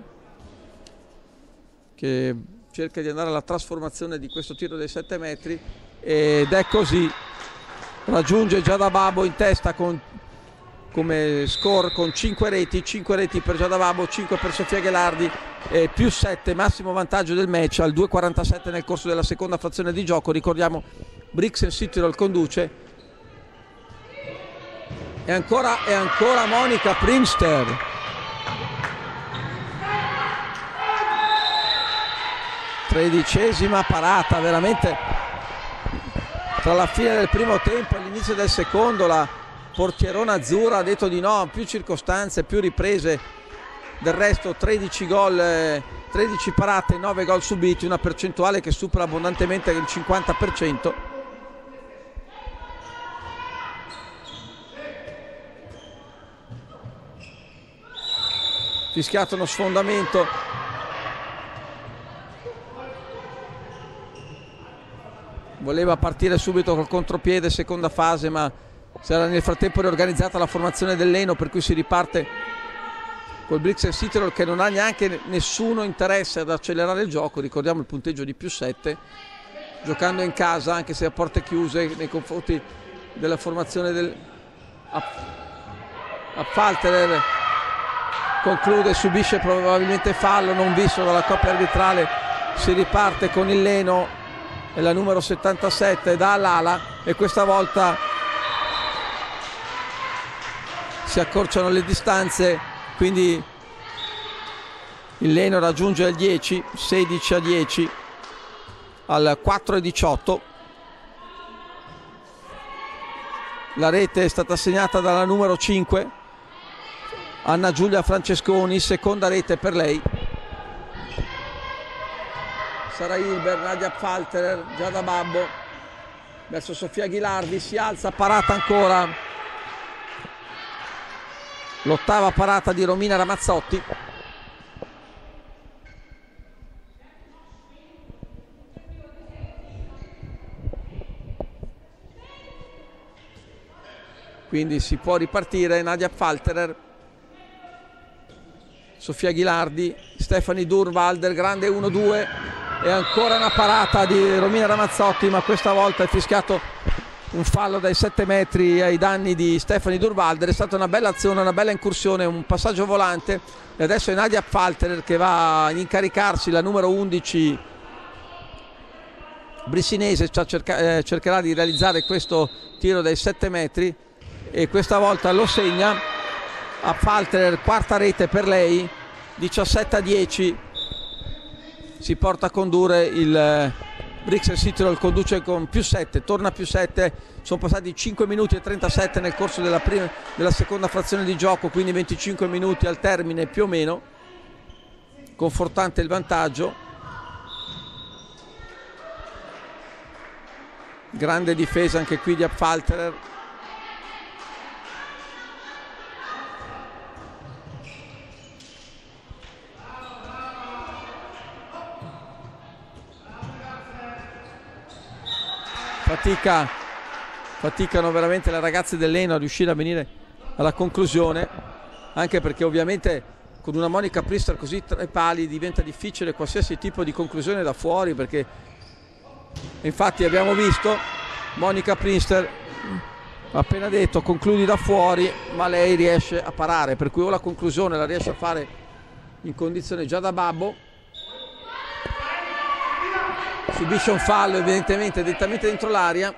che cerca di andare alla trasformazione di questo tiro dai sette metri. Ed è così, raggiunge Giada Babbo in testa con, come score con cinque reti, cinque reti per Giada Babbo, cinque per Sofia Ghilardi e più sette, massimo vantaggio del match al due quarantasette nel corso della seconda frazione di gioco. Ricordiamo Brixen Südtirol conduce. E ancora, e ancora Monica Priester. Tredicesima parata, veramente. Tra la fine del primo tempo e l'inizio del secondo la portierona azzurra ha detto di no, più circostanze, più riprese. Del resto tredici gol, tredici parate, nove gol subiti, una percentuale che supera abbondantemente il cinquanta per cento. Fischiato uno sfondamento. Voleva partire subito col contropiede, seconda fase, ma si era nel frattempo riorganizzata la formazione del Leno, per cui si riparte col Brixen Südtirol, che non ha neanche nessuno interesse ad accelerare il gioco. Ricordiamo il punteggio di più sette, giocando in casa anche se a porte chiuse nei confronti della formazione del Apfalterer. Conclude, subisce probabilmente fallo non visto dalla coppia arbitrale. Si riparte con il Leno e la numero settantasette da all'ala, e questa volta si accorciano le distanze, quindi il Leno raggiunge il dieci, sedici a dieci al quattro e diciotto. La rete è stata segnata dalla numero cinque, Anna Giulia Francesconi, seconda rete per lei. Sara Hilber, Nadia Pfalterer, Giada Babbo verso Sofia Ghilardi, si alza, parata ancora, l'ottava parata di Romina Ramazzotti. Quindi si può ripartire. Nadia Pfalterer, Sofia Ghilardi, Stefani Durnwalder, grande uno due, e ancora una parata di Romina Ramazzotti, ma questa volta è fischiato un fallo dai sette metri ai danni di Stefani Durnwalder. È stata una bella azione, una bella incursione, un passaggio volante, e adesso è Nadia Pfalterer che va ad incaricarsi, la numero undici brissinese, cerca, eh, cercherà di realizzare questo tiro dai sette metri e questa volta lo segna. A Pfalterer, quarta rete per lei, diciassette a dieci, si porta a condurre il Brixen Südtirol, conduce con più sette, torna a più sette, sono passati cinque minuti e trentasette nel corso della, prima, della seconda frazione di gioco, quindi venticinque minuti al termine più o meno, confortante il vantaggio. Grande difesa anche qui di Pfalterer. Fatica, faticano veramente le ragazze del Leno a riuscire a venire alla conclusione, anche perché ovviamente con una Monica Priester così tra i pali diventa difficile qualsiasi tipo di conclusione da fuori, perché infatti abbiamo visto Monica Priester appena detto concludi da fuori, ma lei riesce a parare, per cui o la conclusione la riesce a fare in condizione già da babbo. Subisce un fallo evidentemente direttamente dentro l'area,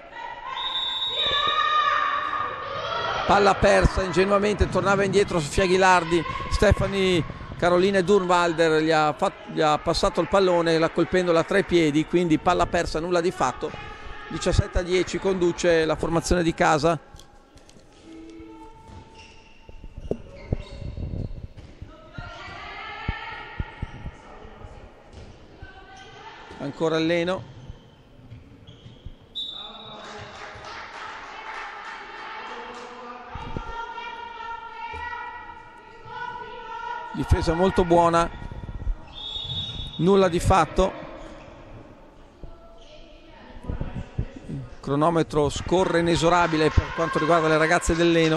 palla persa ingenuamente, tornava indietro Sofia Ghilardi, Stefani Caroline Durnwalder gli ha, fatto, gli ha passato il pallone, la colpendola tra i piedi, quindi palla persa, nulla di fatto. Diciassette a dieci conduce la formazione di casa. Ancora il Leno, difesa molto buona, nulla di fatto, il cronometro scorre inesorabile per quanto riguarda le ragazze del Leno.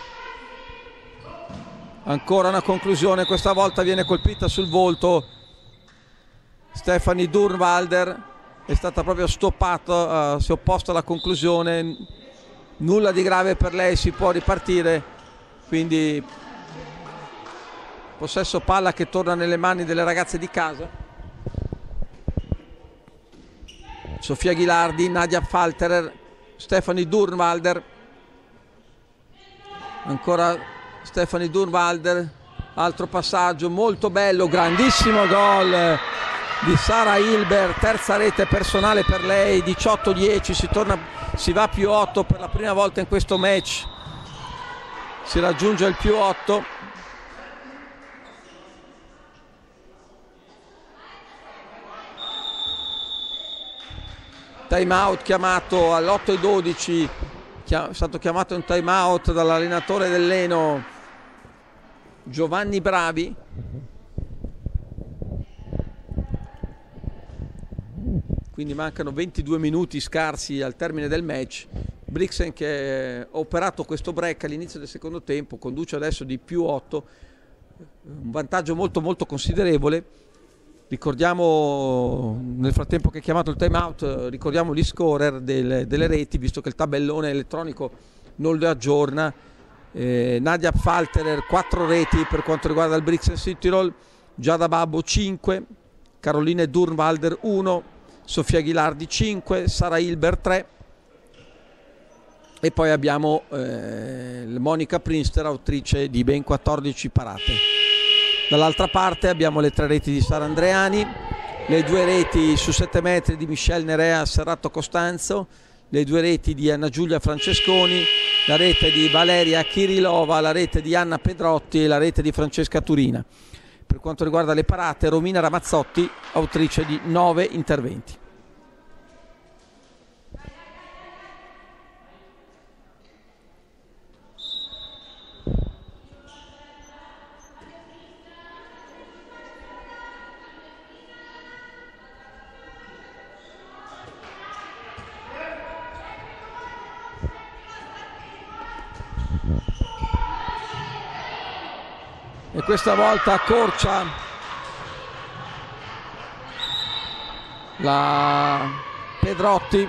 Ancora una conclusione, questa volta viene colpita sul volto Stefani Durnwalder, è stata proprio stoppata, uh, si è opposta alla conclusione, nulla di grave per lei, si può ripartire, quindi possesso palla che torna nelle mani delle ragazze di casa. Sofia Ghilardi, Nadia Pfalterer, Stefani Durnwalder, ancora Stefani Durnwalder, altro passaggio molto bello, grandissimo gol di Sara Hilber, terza rete personale per lei, diciotto a dieci, si torna, si va a più otto per la prima volta in questo match, si raggiunge il più otto. Time out chiamato all'otto e dodici, è stato chiamato un time out dall'allenatore del Leno Giovanni Bravi. Quindi mancano ventidue minuti scarsi al termine del match. Brixen, che ha operato questo break all'inizio del secondo tempo, conduce adesso di più otto, un vantaggio molto molto considerevole. Ricordiamo nel frattempo che è chiamato il time out, ricordiamo gli scorer del, delle reti, visto che il tabellone elettronico non le aggiorna. eh, Nadia Pfalterer quattro reti per quanto riguarda il Brixen Südtirol, Giada Babbo cinque, Caroline Durnwalder uno, Sofia Ghilardi cinque, Sara Hilber tre e poi abbiamo eh, Monica Priester, autrice di ben quattordici parate. Dall'altra parte abbiamo le tre reti di Sara Andreani, le due reti su sette metri di Michelle Nerea Serrato Costanzo, le due reti di Anna Giulia Francesconi la rete di Valeria Kirilova, la rete di Anna Pedrotti e la rete di Francesca Turina. Per quanto riguarda le parate, Romina Ramazzotti, autrice di nove interventi. E questa volta accorcia la Pedrotti.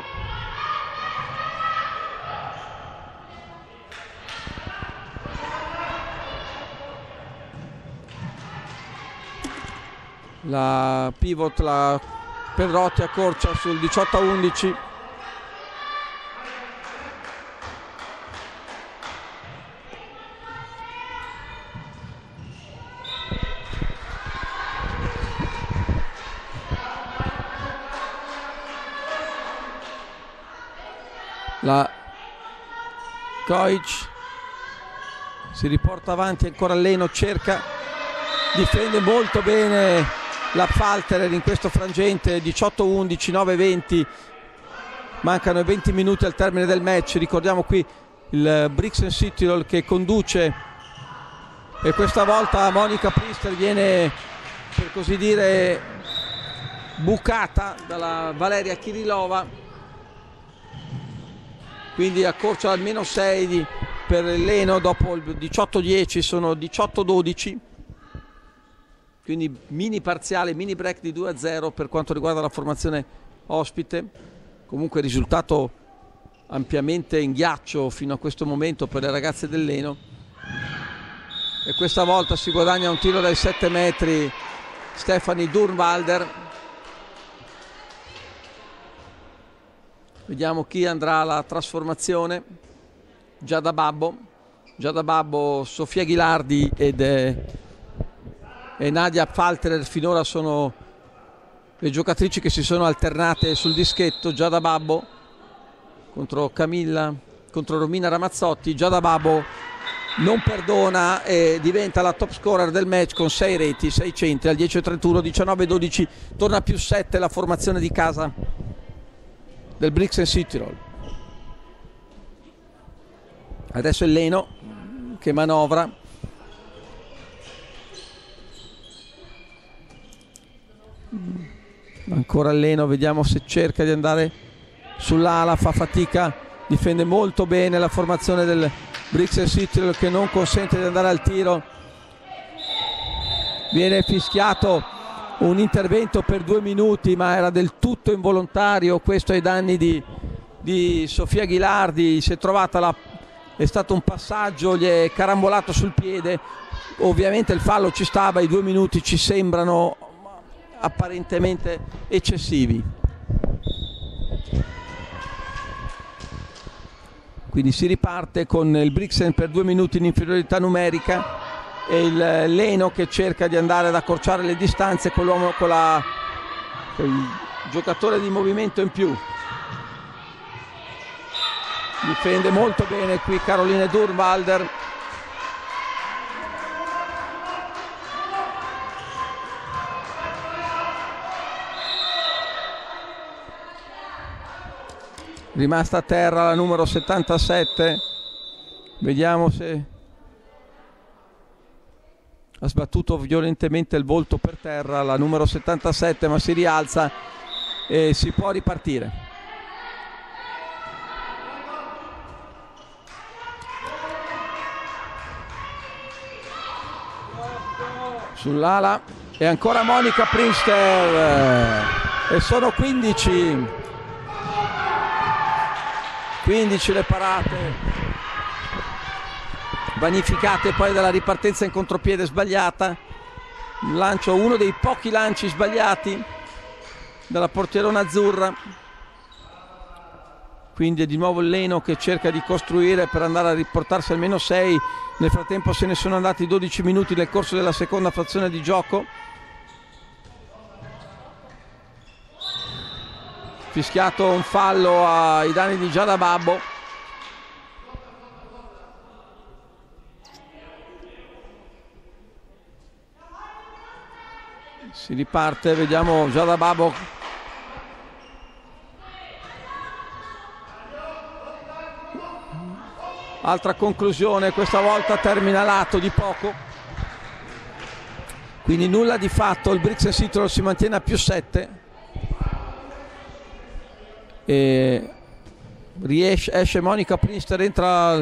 La pivot, la Pedrotti accorcia sul diciotto a undici. La Koic si riporta avanti ancora Leno, cerca, difende molto bene la Falterer in questo frangente. Diciotto undici, nove venti, mancano venti minuti al termine del match. Ricordiamo qui il Brixen Südtirol che conduce, e questa volta Monica Priester viene, per così dire, bucata dalla Valeria Kirilova. Quindi accorcia almeno sei per Leno, dopo il diciotto dieci sono diciotto dodici, quindi mini parziale, mini break di due a zero per quanto riguarda la formazione ospite. Comunque risultato ampiamente in ghiaccio fino a questo momento per le ragazze del Leno, e questa volta si guadagna un tiro dai sette metri Stefanie Durnwalder. Vediamo chi andrà alla trasformazione. Giada Babbo, Giada Babbo, Sofia Ghilardi ed, eh, e Nadia Falterer finora sono le giocatrici che si sono alternate sul dischetto. Giada Babbo contro Camilla, contro Romina Ramazzotti. Giada Babbo non perdona e diventa la top scorer del match con sei reti, sei centri al dieci a trentuno, diciannove dodici, torna a più sette la formazione di casa del Brixen Südtirol. Adesso è Leno che manovra. Ancora Leno, vediamo se cerca di andare sull'ala, fa fatica, difende molto bene la formazione del Brixen Südtirol che non consente di andare al tiro. Viene fischiato un intervento per due minuti, ma era del tutto involontario, questo ai danni di, di Sofia Ghilardi. Si è trovata la, è stato un passaggio, gli è carambolato sul piede. Ovviamente il fallo ci stava, i due minuti ci sembrano apparentemente eccessivi. Quindi si riparte con il Brixen per due minuti in inferiorità numerica e il Leno che cerca di andare ad accorciare le distanze con l'uomo, con la, con il giocatore di movimento in più. Difende molto bene qui Caroline Durnwalder. Rimasta a terra la numero settantasette, vediamo se ha sbattuto violentemente il volto per terra la numero settantasette, ma si rialza e si può ripartire. Sull'ala e ancora Monica Priester e sono quindici quindici le parate vanificate poi dalla ripartenza in contropiede sbagliata. Un lancio, uno dei pochi lanci sbagliati dalla portierona azzurra. Quindi è di nuovo il Leno che cerca di costruire per andare a riportarsi almeno sei. Nel frattempo se ne sono andati dodici minuti nel corso della seconda frazione di gioco. Fischiato un fallo ai danni di Giada Babbo. Si riparte, vediamo Giada Babo. Altra conclusione, questa volta termina lato di poco. Quindi nulla di fatto, il Brixen Südtirol si mantiene a più sette. E riesce, esce Monica Prinster, entra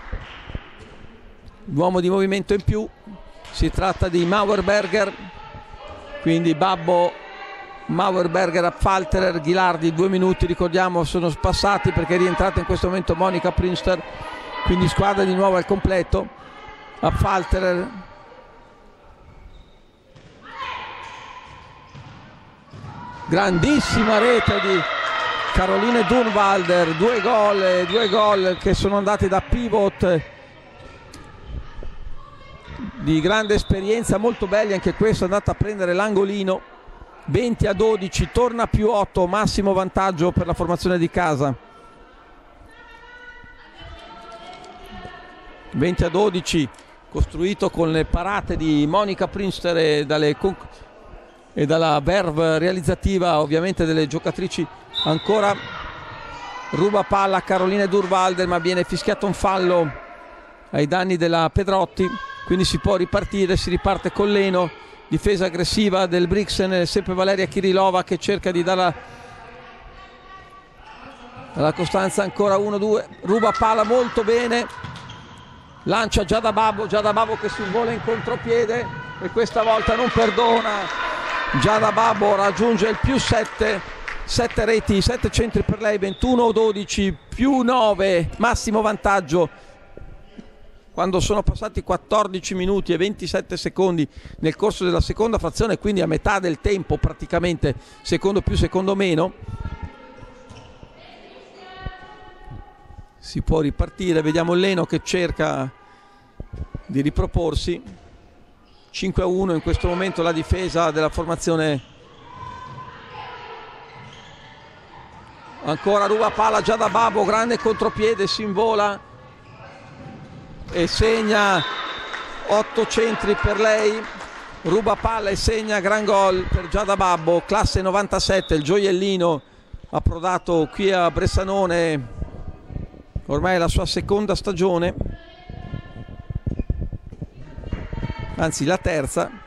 l'uomo di movimento in più. Si tratta di Mauerberger. Quindi Babbo, Mauerberger, Apfalterer, Ghilardi, due minuti ricordiamo sono passati perché è rientrata in questo momento Monica Prinster, quindi squadra di nuovo al completo. Apfalterer, grandissima rete di Caroline Durnwalder, due gol, due gol che sono andati da pivot di grande esperienza, molto belli anche questo, è andata a prendere l'angolino. Venti a dodici, torna più otto, massimo vantaggio per la formazione di casa. Venti a dodici, costruito con le parate di Monica Prinster e, dalle, e dalla verve realizzativa ovviamente delle giocatrici. Ancora ruba palla Caroline Durnwalder, ma viene fischiato un fallo ai danni della Pedrotti. Quindi si può ripartire, si riparte con Leno, difesa aggressiva del Brixen, sempre Valeria Kirilova che cerca di dare la costanza. Ancora uno due, ruba palla molto bene, lancia Giada Babo, Giada Babo che si vola in contropiede e questa volta non perdona. Giada Babo raggiunge il più sette, sette reti, sette centri per lei, ventuno a dodici, più nove, massimo vantaggio. Quando sono passati quattordici minuti e ventisette secondi nel corso della seconda frazione, quindi a metà del tempo praticamente, secondo più secondo meno, si può ripartire. Vediamo Leno che cerca di riproporsi. Cinque a uno in questo momento la difesa della formazione. Ancora ruba palla Giada Babo, grande contropiede, si invola e segna, otto centri per lei, ruba palla e segna, gran gol per Giada Babo, classe novantasette, il gioiellino approdato qui a Bressanone, ormai è la sua seconda stagione, anzi la terza.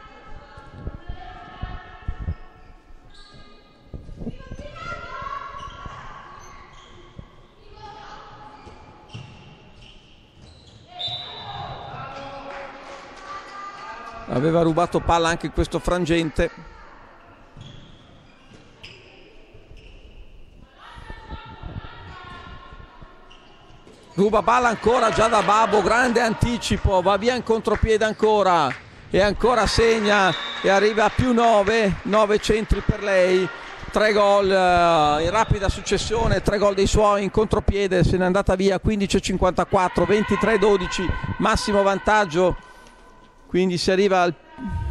Aveva rubato palla anche in questo frangente. Ruba palla ancora Giada Babo, grande anticipo, va via in contropiede ancora e ancora segna e arriva a più nove, nove centri per lei, tre gol in rapida successione, tre gol dei suoi in contropiede, se n'è andata via quindici a cinquantaquattro, ventitré a dodici, massimo vantaggio. Quindi si arriva al,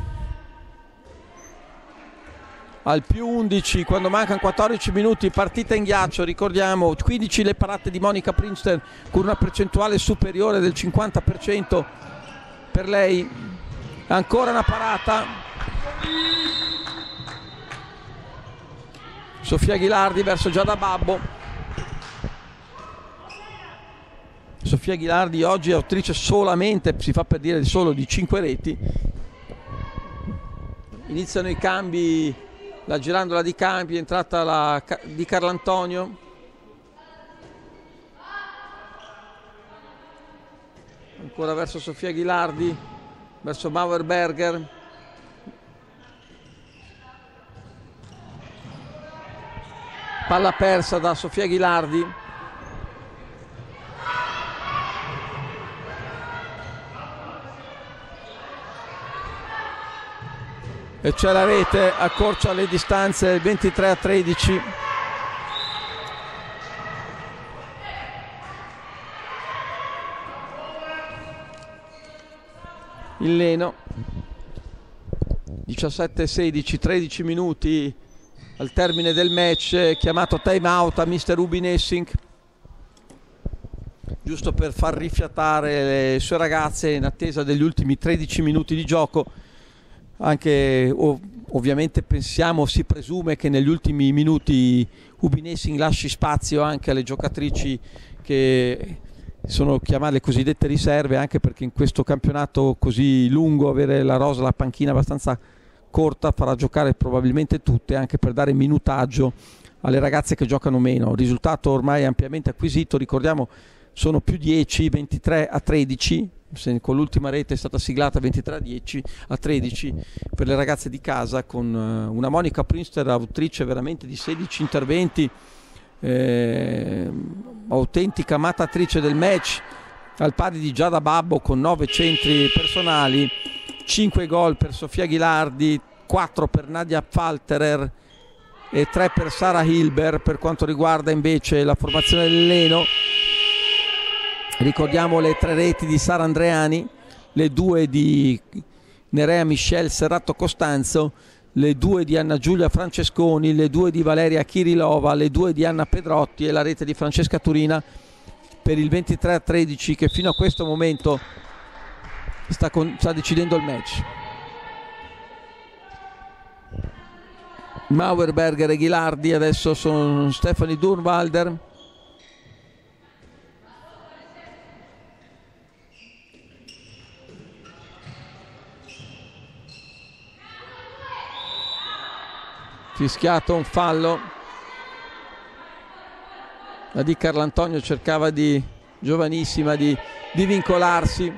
al più undici quando mancano quattordici minuti, partita in ghiaccio, ricordiamo, quindici le parate di Monica Prinster con una percentuale superiore del cinquanta per cento per lei. Ancora una parata. Sofia Ghilardi verso Giada Babbo. Sofia Ghilardi oggi è autrice solamente, si fa per dire solo, di cinque reti. Iniziano i cambi, la girandola di cambi, è entrata la di Carlantonio. Ancora verso Sofia Ghilardi, verso Mauerberger. Palla persa da Sofia Ghilardi. E c'è la rete, accorcia le distanze, ventitré a tredici. Il Leno. diciassette a sedici, tredici minuti al termine del match, chiamato time out a mister Rubin Essink, giusto per far rifiatare le sue ragazze in attesa degli ultimi tredici minuti di gioco. anche ov- ovviamente pensiamo, si presume che negli ultimi minuti Ubin lasci spazio anche alle giocatrici che sono chiamate le cosiddette riserve, anche perché in questo campionato così lungo avere la rosa, la panchina abbastanza corta farà giocare probabilmente tutte, anche per dare minutaggio alle ragazze che giocano meno. Il risultato ormai ampiamente acquisito, ricordiamo sono più dieci, ventitré a tredici, con l'ultima rete è stata siglata ventitré a dieci a tredici per le ragazze di casa, con una Monica Prinster autrice veramente di sedici interventi, eh, autentica matatrice del match, al pari di Giada Babbo con nove centri personali, cinque gol per Sofia Ghilardi, quattro per Nadia Falterer e tre per Sara Hilber. Per quanto riguarda invece la formazione del Leno, ricordiamo le tre reti di Sara Andreani, le due di Nerea Michelle Serrato Costanzo, le due di Anna Giulia Francesconi, le due di Valeria Kirilova, le due di Anna Pedrotti e la rete di Francesca Turina per il ventitré a tredici, che fino a questo momento sta, con, sta decidendo il match. Mauerberger e Ghilardi, adesso sono Stefanie Durnwalder. Fischiato un fallo. La Di Carlantonio cercava di, giovanissima, di, di vincolarsi.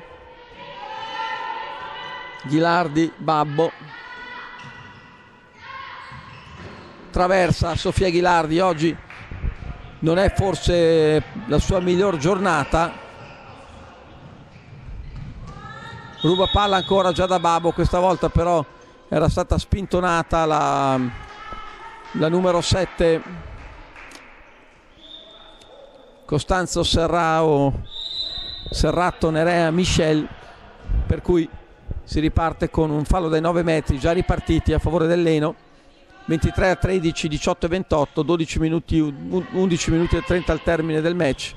Ghilardi, Babbo. Traversa Sofia Ghilardi, oggi non è forse la sua miglior giornata. Ruba palla ancora già da Babbo, questa volta però era stata spintonata la, la numero sette Costanzo Serrao, Serrato Nerea Michel, per cui si riparte con un fallo dai nove metri già ripartiti a favore del Leno. Ventitré a tredici, diciotto e ventotto, dodici minuti, undici minuti e trenta al termine del match.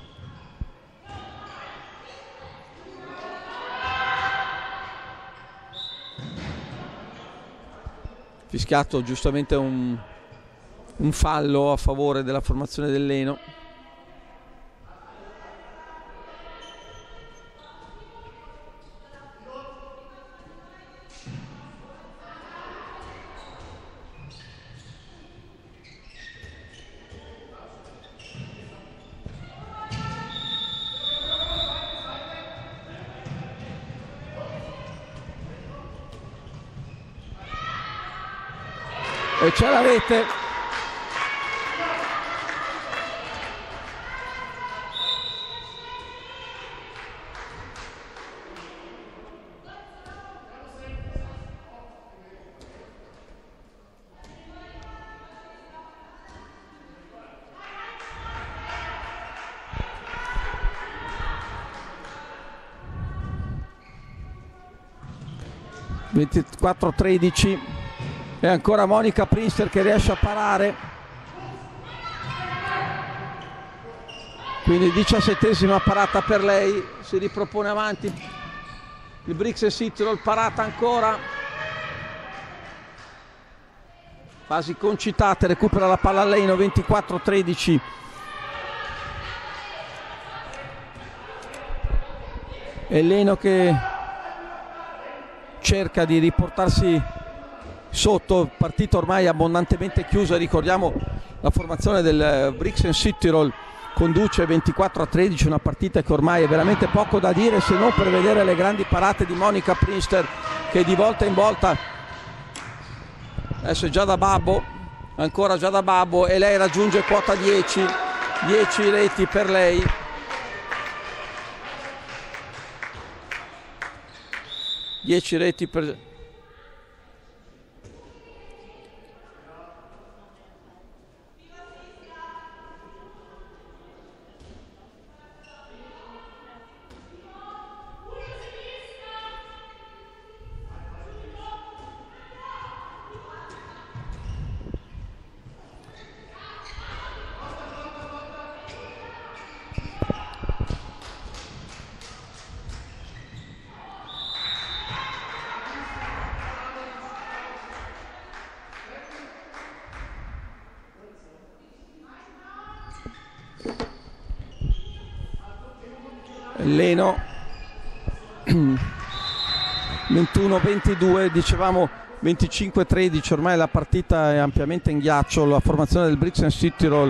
Fischiato giustamente un, un fallo a favore della formazione del Leno. E c'è la rete. ventiquattro a tredici. E ancora Monica Prinster che riesce a parare, quindi diciassettesima parata per lei, si ripropone avanti il Brixen Südtirol, parata ancora, quasi concitate, recupera la palla Leno. Ventiquattro a tredici. E Leno che cerca di riportarsi sotto, partita ormai abbondantemente chiusa. Ricordiamo la formazione del Brixen Südtirol conduce ventiquattro a tredici, una partita che ormai è veramente poco da dire, se non per vedere le grandi parate di Monica Prinster, che di volta in volta, adesso è già da Babbo, ancora già da Babbo, e lei raggiunge quota dieci, dieci reti per lei. dieci reti per Leno ventuno ventidue, dicevamo venticinque tredici, ormai la partita è ampiamente in ghiaccio. La formazione del Brixen Südtirol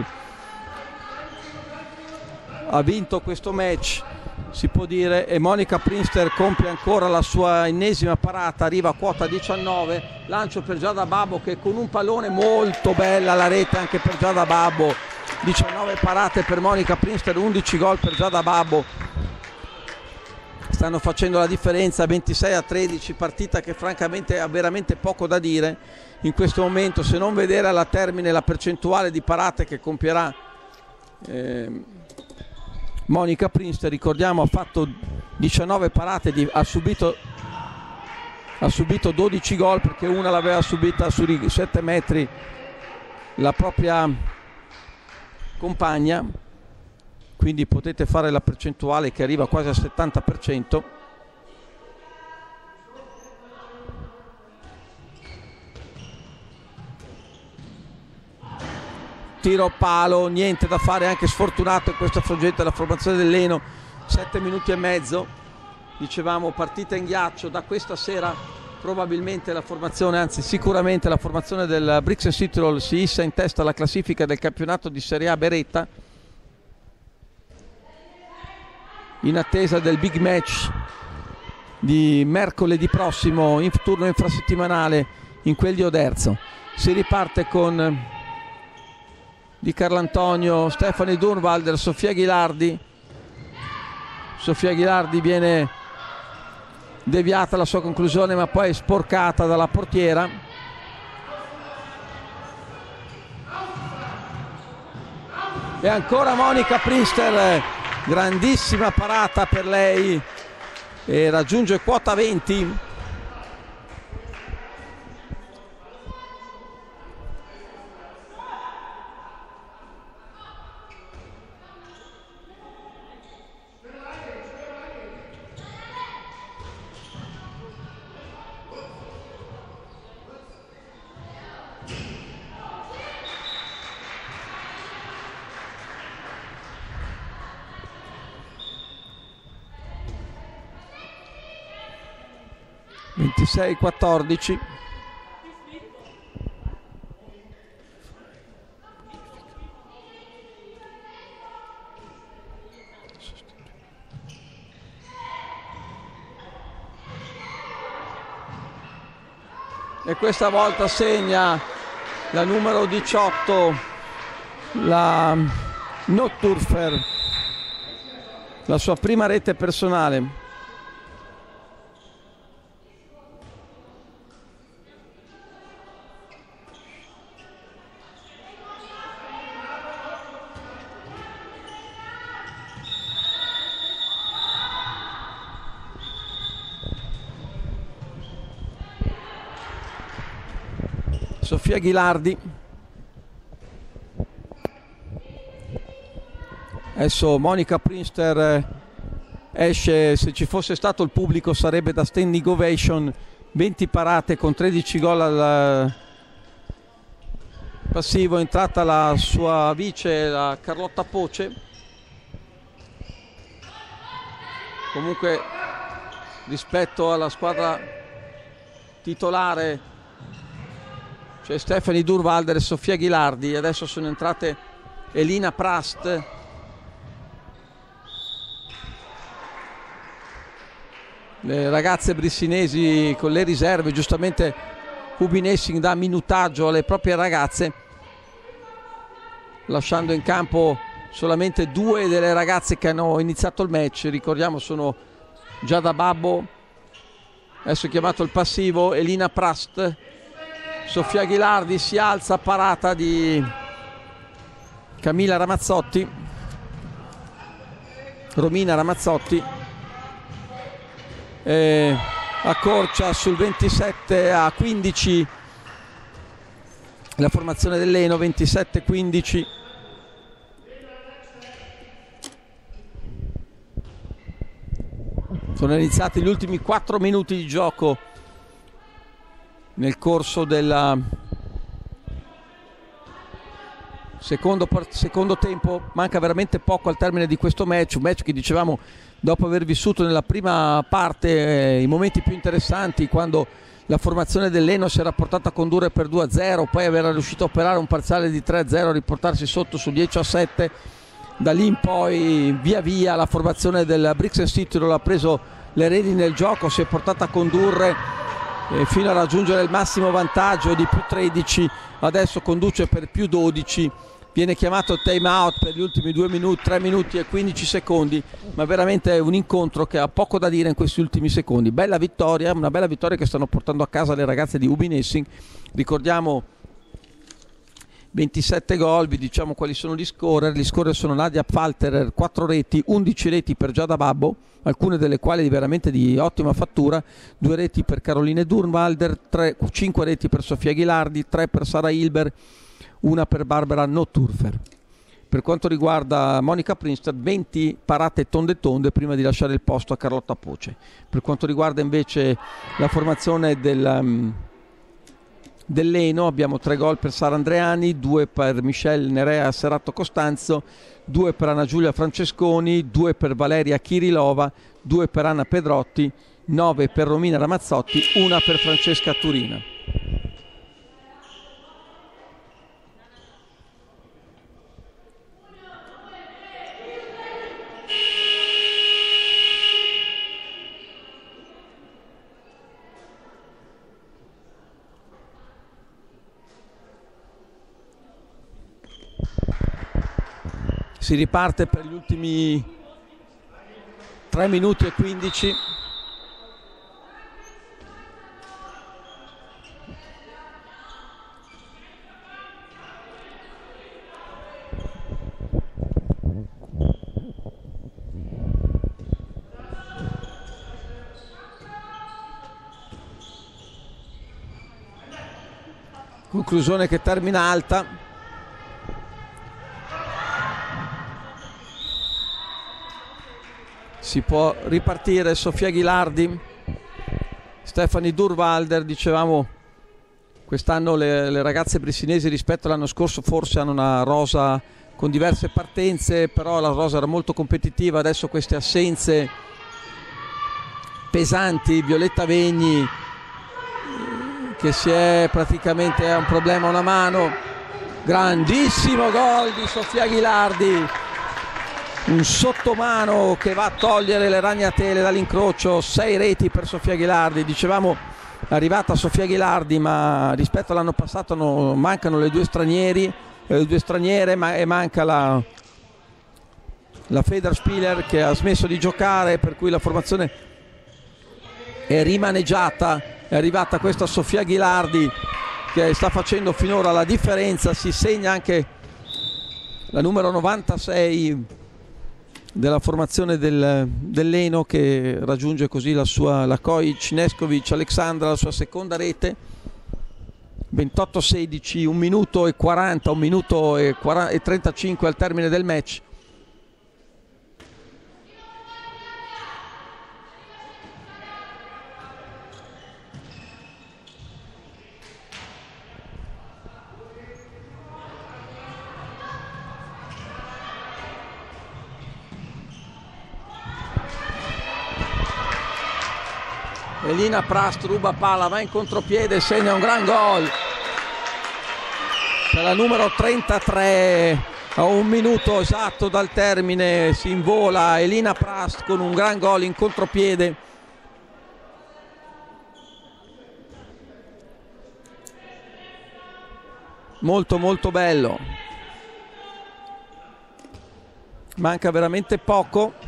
ha vinto questo match, si può dire, e Monica Prinster compie ancora la sua ennesima parata, arriva a quota diciannove, lancio per Giada Babbo che con un pallone, molto bella la rete anche per Giada Babbo, diciannove parate per Monica Prinster, undici gol per Giada Babbo, stanno facendo la differenza. Ventisei a tredici, partita che francamente ha veramente poco da dire in questo momento, se non vedere alla termine la percentuale di parate che compierà eh, Monica Prinster. Ricordiamo, ha fatto diciannove parate, di, ha, subito, ha subito dodici gol, perché una l'aveva subita sui sette metri la propria compagna, quindi potete fare la percentuale che arriva quasi al settanta per cento. Tiro palo, niente da fare, anche sfortunato in questo frangente la formazione del Leno. Sette minuti e mezzo, dicevamo partita in ghiaccio. Da questa sera probabilmente la formazione, anzi sicuramente la formazione del Brixen Südtirol si issa in testa alla classifica del campionato di Serie A Beretta, in attesa del big match di mercoledì prossimo, in turno infrasettimanale in quel di Oderzo. Si riparte con Di Carlantonio, Stefani Durnwalder, Sofia Ghilardi. Sofia Ghilardi viene deviata la sua conclusione, ma poi sporcata dalla portiera. E ancora Monica Prinster, grandissima parata per lei, e raggiunge quota venti. ventisei quattordici. E questa volta segna la numero diciotto, la Notturfer, la sua prima rete personale. Sofia Ghilardi, adesso Monica Prinster esce, se ci fosse stato il pubblico sarebbe da standing ovation, venti parate con tredici gol al passivo. È entrata la sua vice, la Carlotta Poce. Comunque rispetto alla squadra titolare c'è Stefani Durnwalder e Sofia Ghilardi. Adesso sono entrate Elina Prast, le ragazze brissinesi con le riserve. Giustamente Hubin Essing dà minutaggio alle proprie ragazze, lasciando in campo solamente due delle ragazze che hanno iniziato il match. Ricordiamo, sono Giada Babbo, adesso chiamato il passivo, Elina Prast. Sofia Ghilardi si alza, parata di Camilla Ramazzotti, Romina Ramazzotti, e accorcia sul ventisette a quindici la formazione del Leno. Ventisette quindici. Sono iniziati gli ultimi quattro minuti di gioco nel corso del secondo, secondo tempo. Manca veramente poco al termine di questo match, un match che dicevamo dopo aver vissuto nella prima parte eh, i momenti più interessanti, quando la formazione del Leno si era portata a condurre per due a zero, poi era riuscito a operare un parziale di tre a zero, a riportarsi sotto su dieci a sette. Da lì in poi via via la formazione del Brixen Südtirol ha preso le redini nel gioco, si è portata a condurre eh, fino a raggiungere il massimo vantaggio di più tredici, adesso conduce per più dodici. Viene chiamato il time out per gli ultimi due minuti, tre minuti e quindici secondi, ma veramente è un incontro che ha poco da dire in questi ultimi secondi. Bella vittoria, una bella vittoria che stanno portando a casa le ragazze di Hubin Essing. Ricordiamo ventisette gol, vi diciamo quali sono gli scorer. Gli scorer sono Nadia Pfalterer, quattro reti, undici reti per Giada Babbo, alcune delle quali veramente di ottima fattura, due reti per Caroline Durnwalder, cinque reti per Sofia Ghilardi, tre per Sara Hilber, una per Barbara Noturfer. Per quanto riguarda Monica Prinster, venti parate tonde tonde prima di lasciare il posto a Carlotta Poce. Per quanto riguarda invece la formazione del, um, del Leno, abbiamo tre gol per Sara Andreani, due per Michelle Nerea Serrato Costanzo, due per Anna Giulia Francesconi, due per Valeria Kirilova, due per Anna Pedrotti, nove per Romina Ramazzotti, una per Francesca Turina. Si riparte per gli ultimi tre minuti e quindici. Conclusione che termina alta. Si può ripartire. Sofia Ghilardi, Stefanie Durnwalder, dicevamo quest'anno le, le ragazze brissinesi rispetto all'anno scorso forse hanno una rosa con diverse partenze, però la rosa era molto competitiva. Adesso queste assenze pesanti, Violetta Vegni che si è praticamente ha un problema a una mano, grandissimo gol di Sofia Ghilardi, un sottomano che va a togliere le ragnatele dall'incrocio. Sei reti per Sofia Ghilardi. Dicevamo arrivata Sofia Ghilardi, ma rispetto all'anno passato no, mancano le due stranieri, le due straniere, ma e manca la, la Federspieler che ha smesso di giocare, per cui la formazione è rimaneggiata. È arrivata questa Sofia Ghilardi che sta facendo finora la differenza. Si segna anche la numero novantasei della formazione del, del Leno, che raggiunge così la sua la Kojic Neskovic Alexandra, la sua seconda rete. Ventotto sedici, un minuto e quaranta, un minuto e, quaranta, e trentacinque al termine del match. Elina Prast ruba palla, va in contropiede, segna un gran gol per la numero trentatré. A un minuto esatto dal termine si invola Elina Prast con un gran gol in contropiede. Molto molto bello. Manca veramente poco.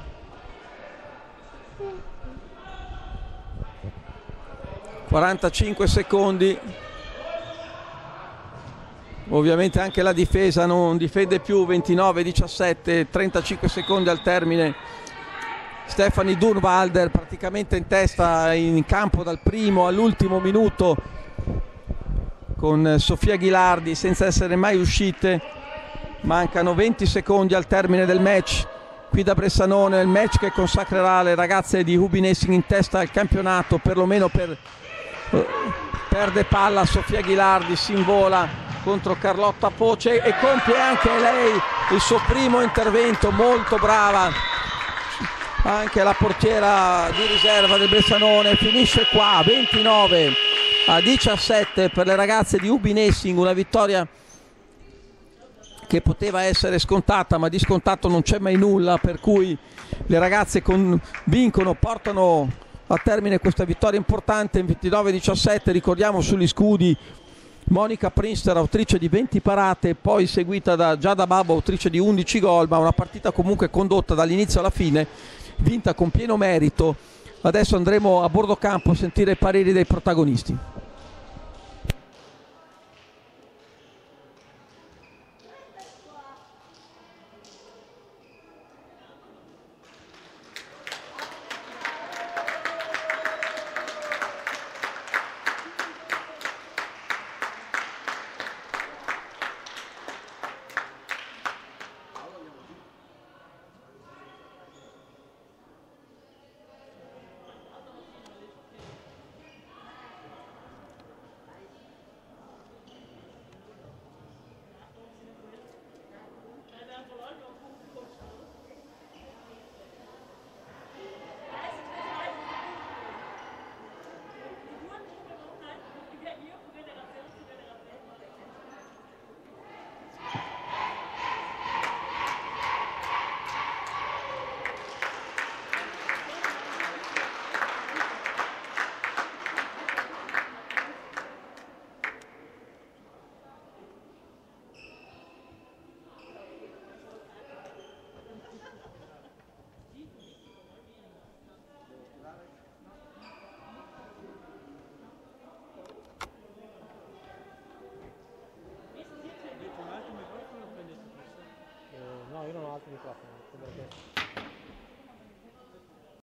quarantacinque secondi. Ovviamente anche la difesa non difende più. Ventinove diciassette, trentacinque secondi al termine. Stefanie Durnwalder praticamente in testa in campo dal primo all'ultimo minuto con Sofia Ghilardi senza essere mai uscite. Mancano venti secondi al termine del match qui da Bressanone, il match che consacrerà le ragazze di Hubin Essing in testa al campionato, perlomeno per perde palla Sofia Ghilardi, si invola contro Carlotta Poce e compie anche lei il suo primo intervento. Molto brava anche la portiera di riserva del Bressanone. Finisce qua ventinove a diciassette per le ragazze di Ubinessing, una vittoria che poteva essere scontata, ma di scontato non c'è mai nulla, per cui le ragazze con, vincono, portano a termine questa vittoria importante in ventinove a diciassette. Ricordiamo sugli scudi Monica Prinster, autrice di venti parate, poi seguita da Giada Babbo, autrice di undici gol, ma una partita comunque condotta dall'inizio alla fine, vinta con pieno merito. Adesso andremo a bordo campo a sentire i pareri dei protagonisti. No, io non ho altri microfoni, perché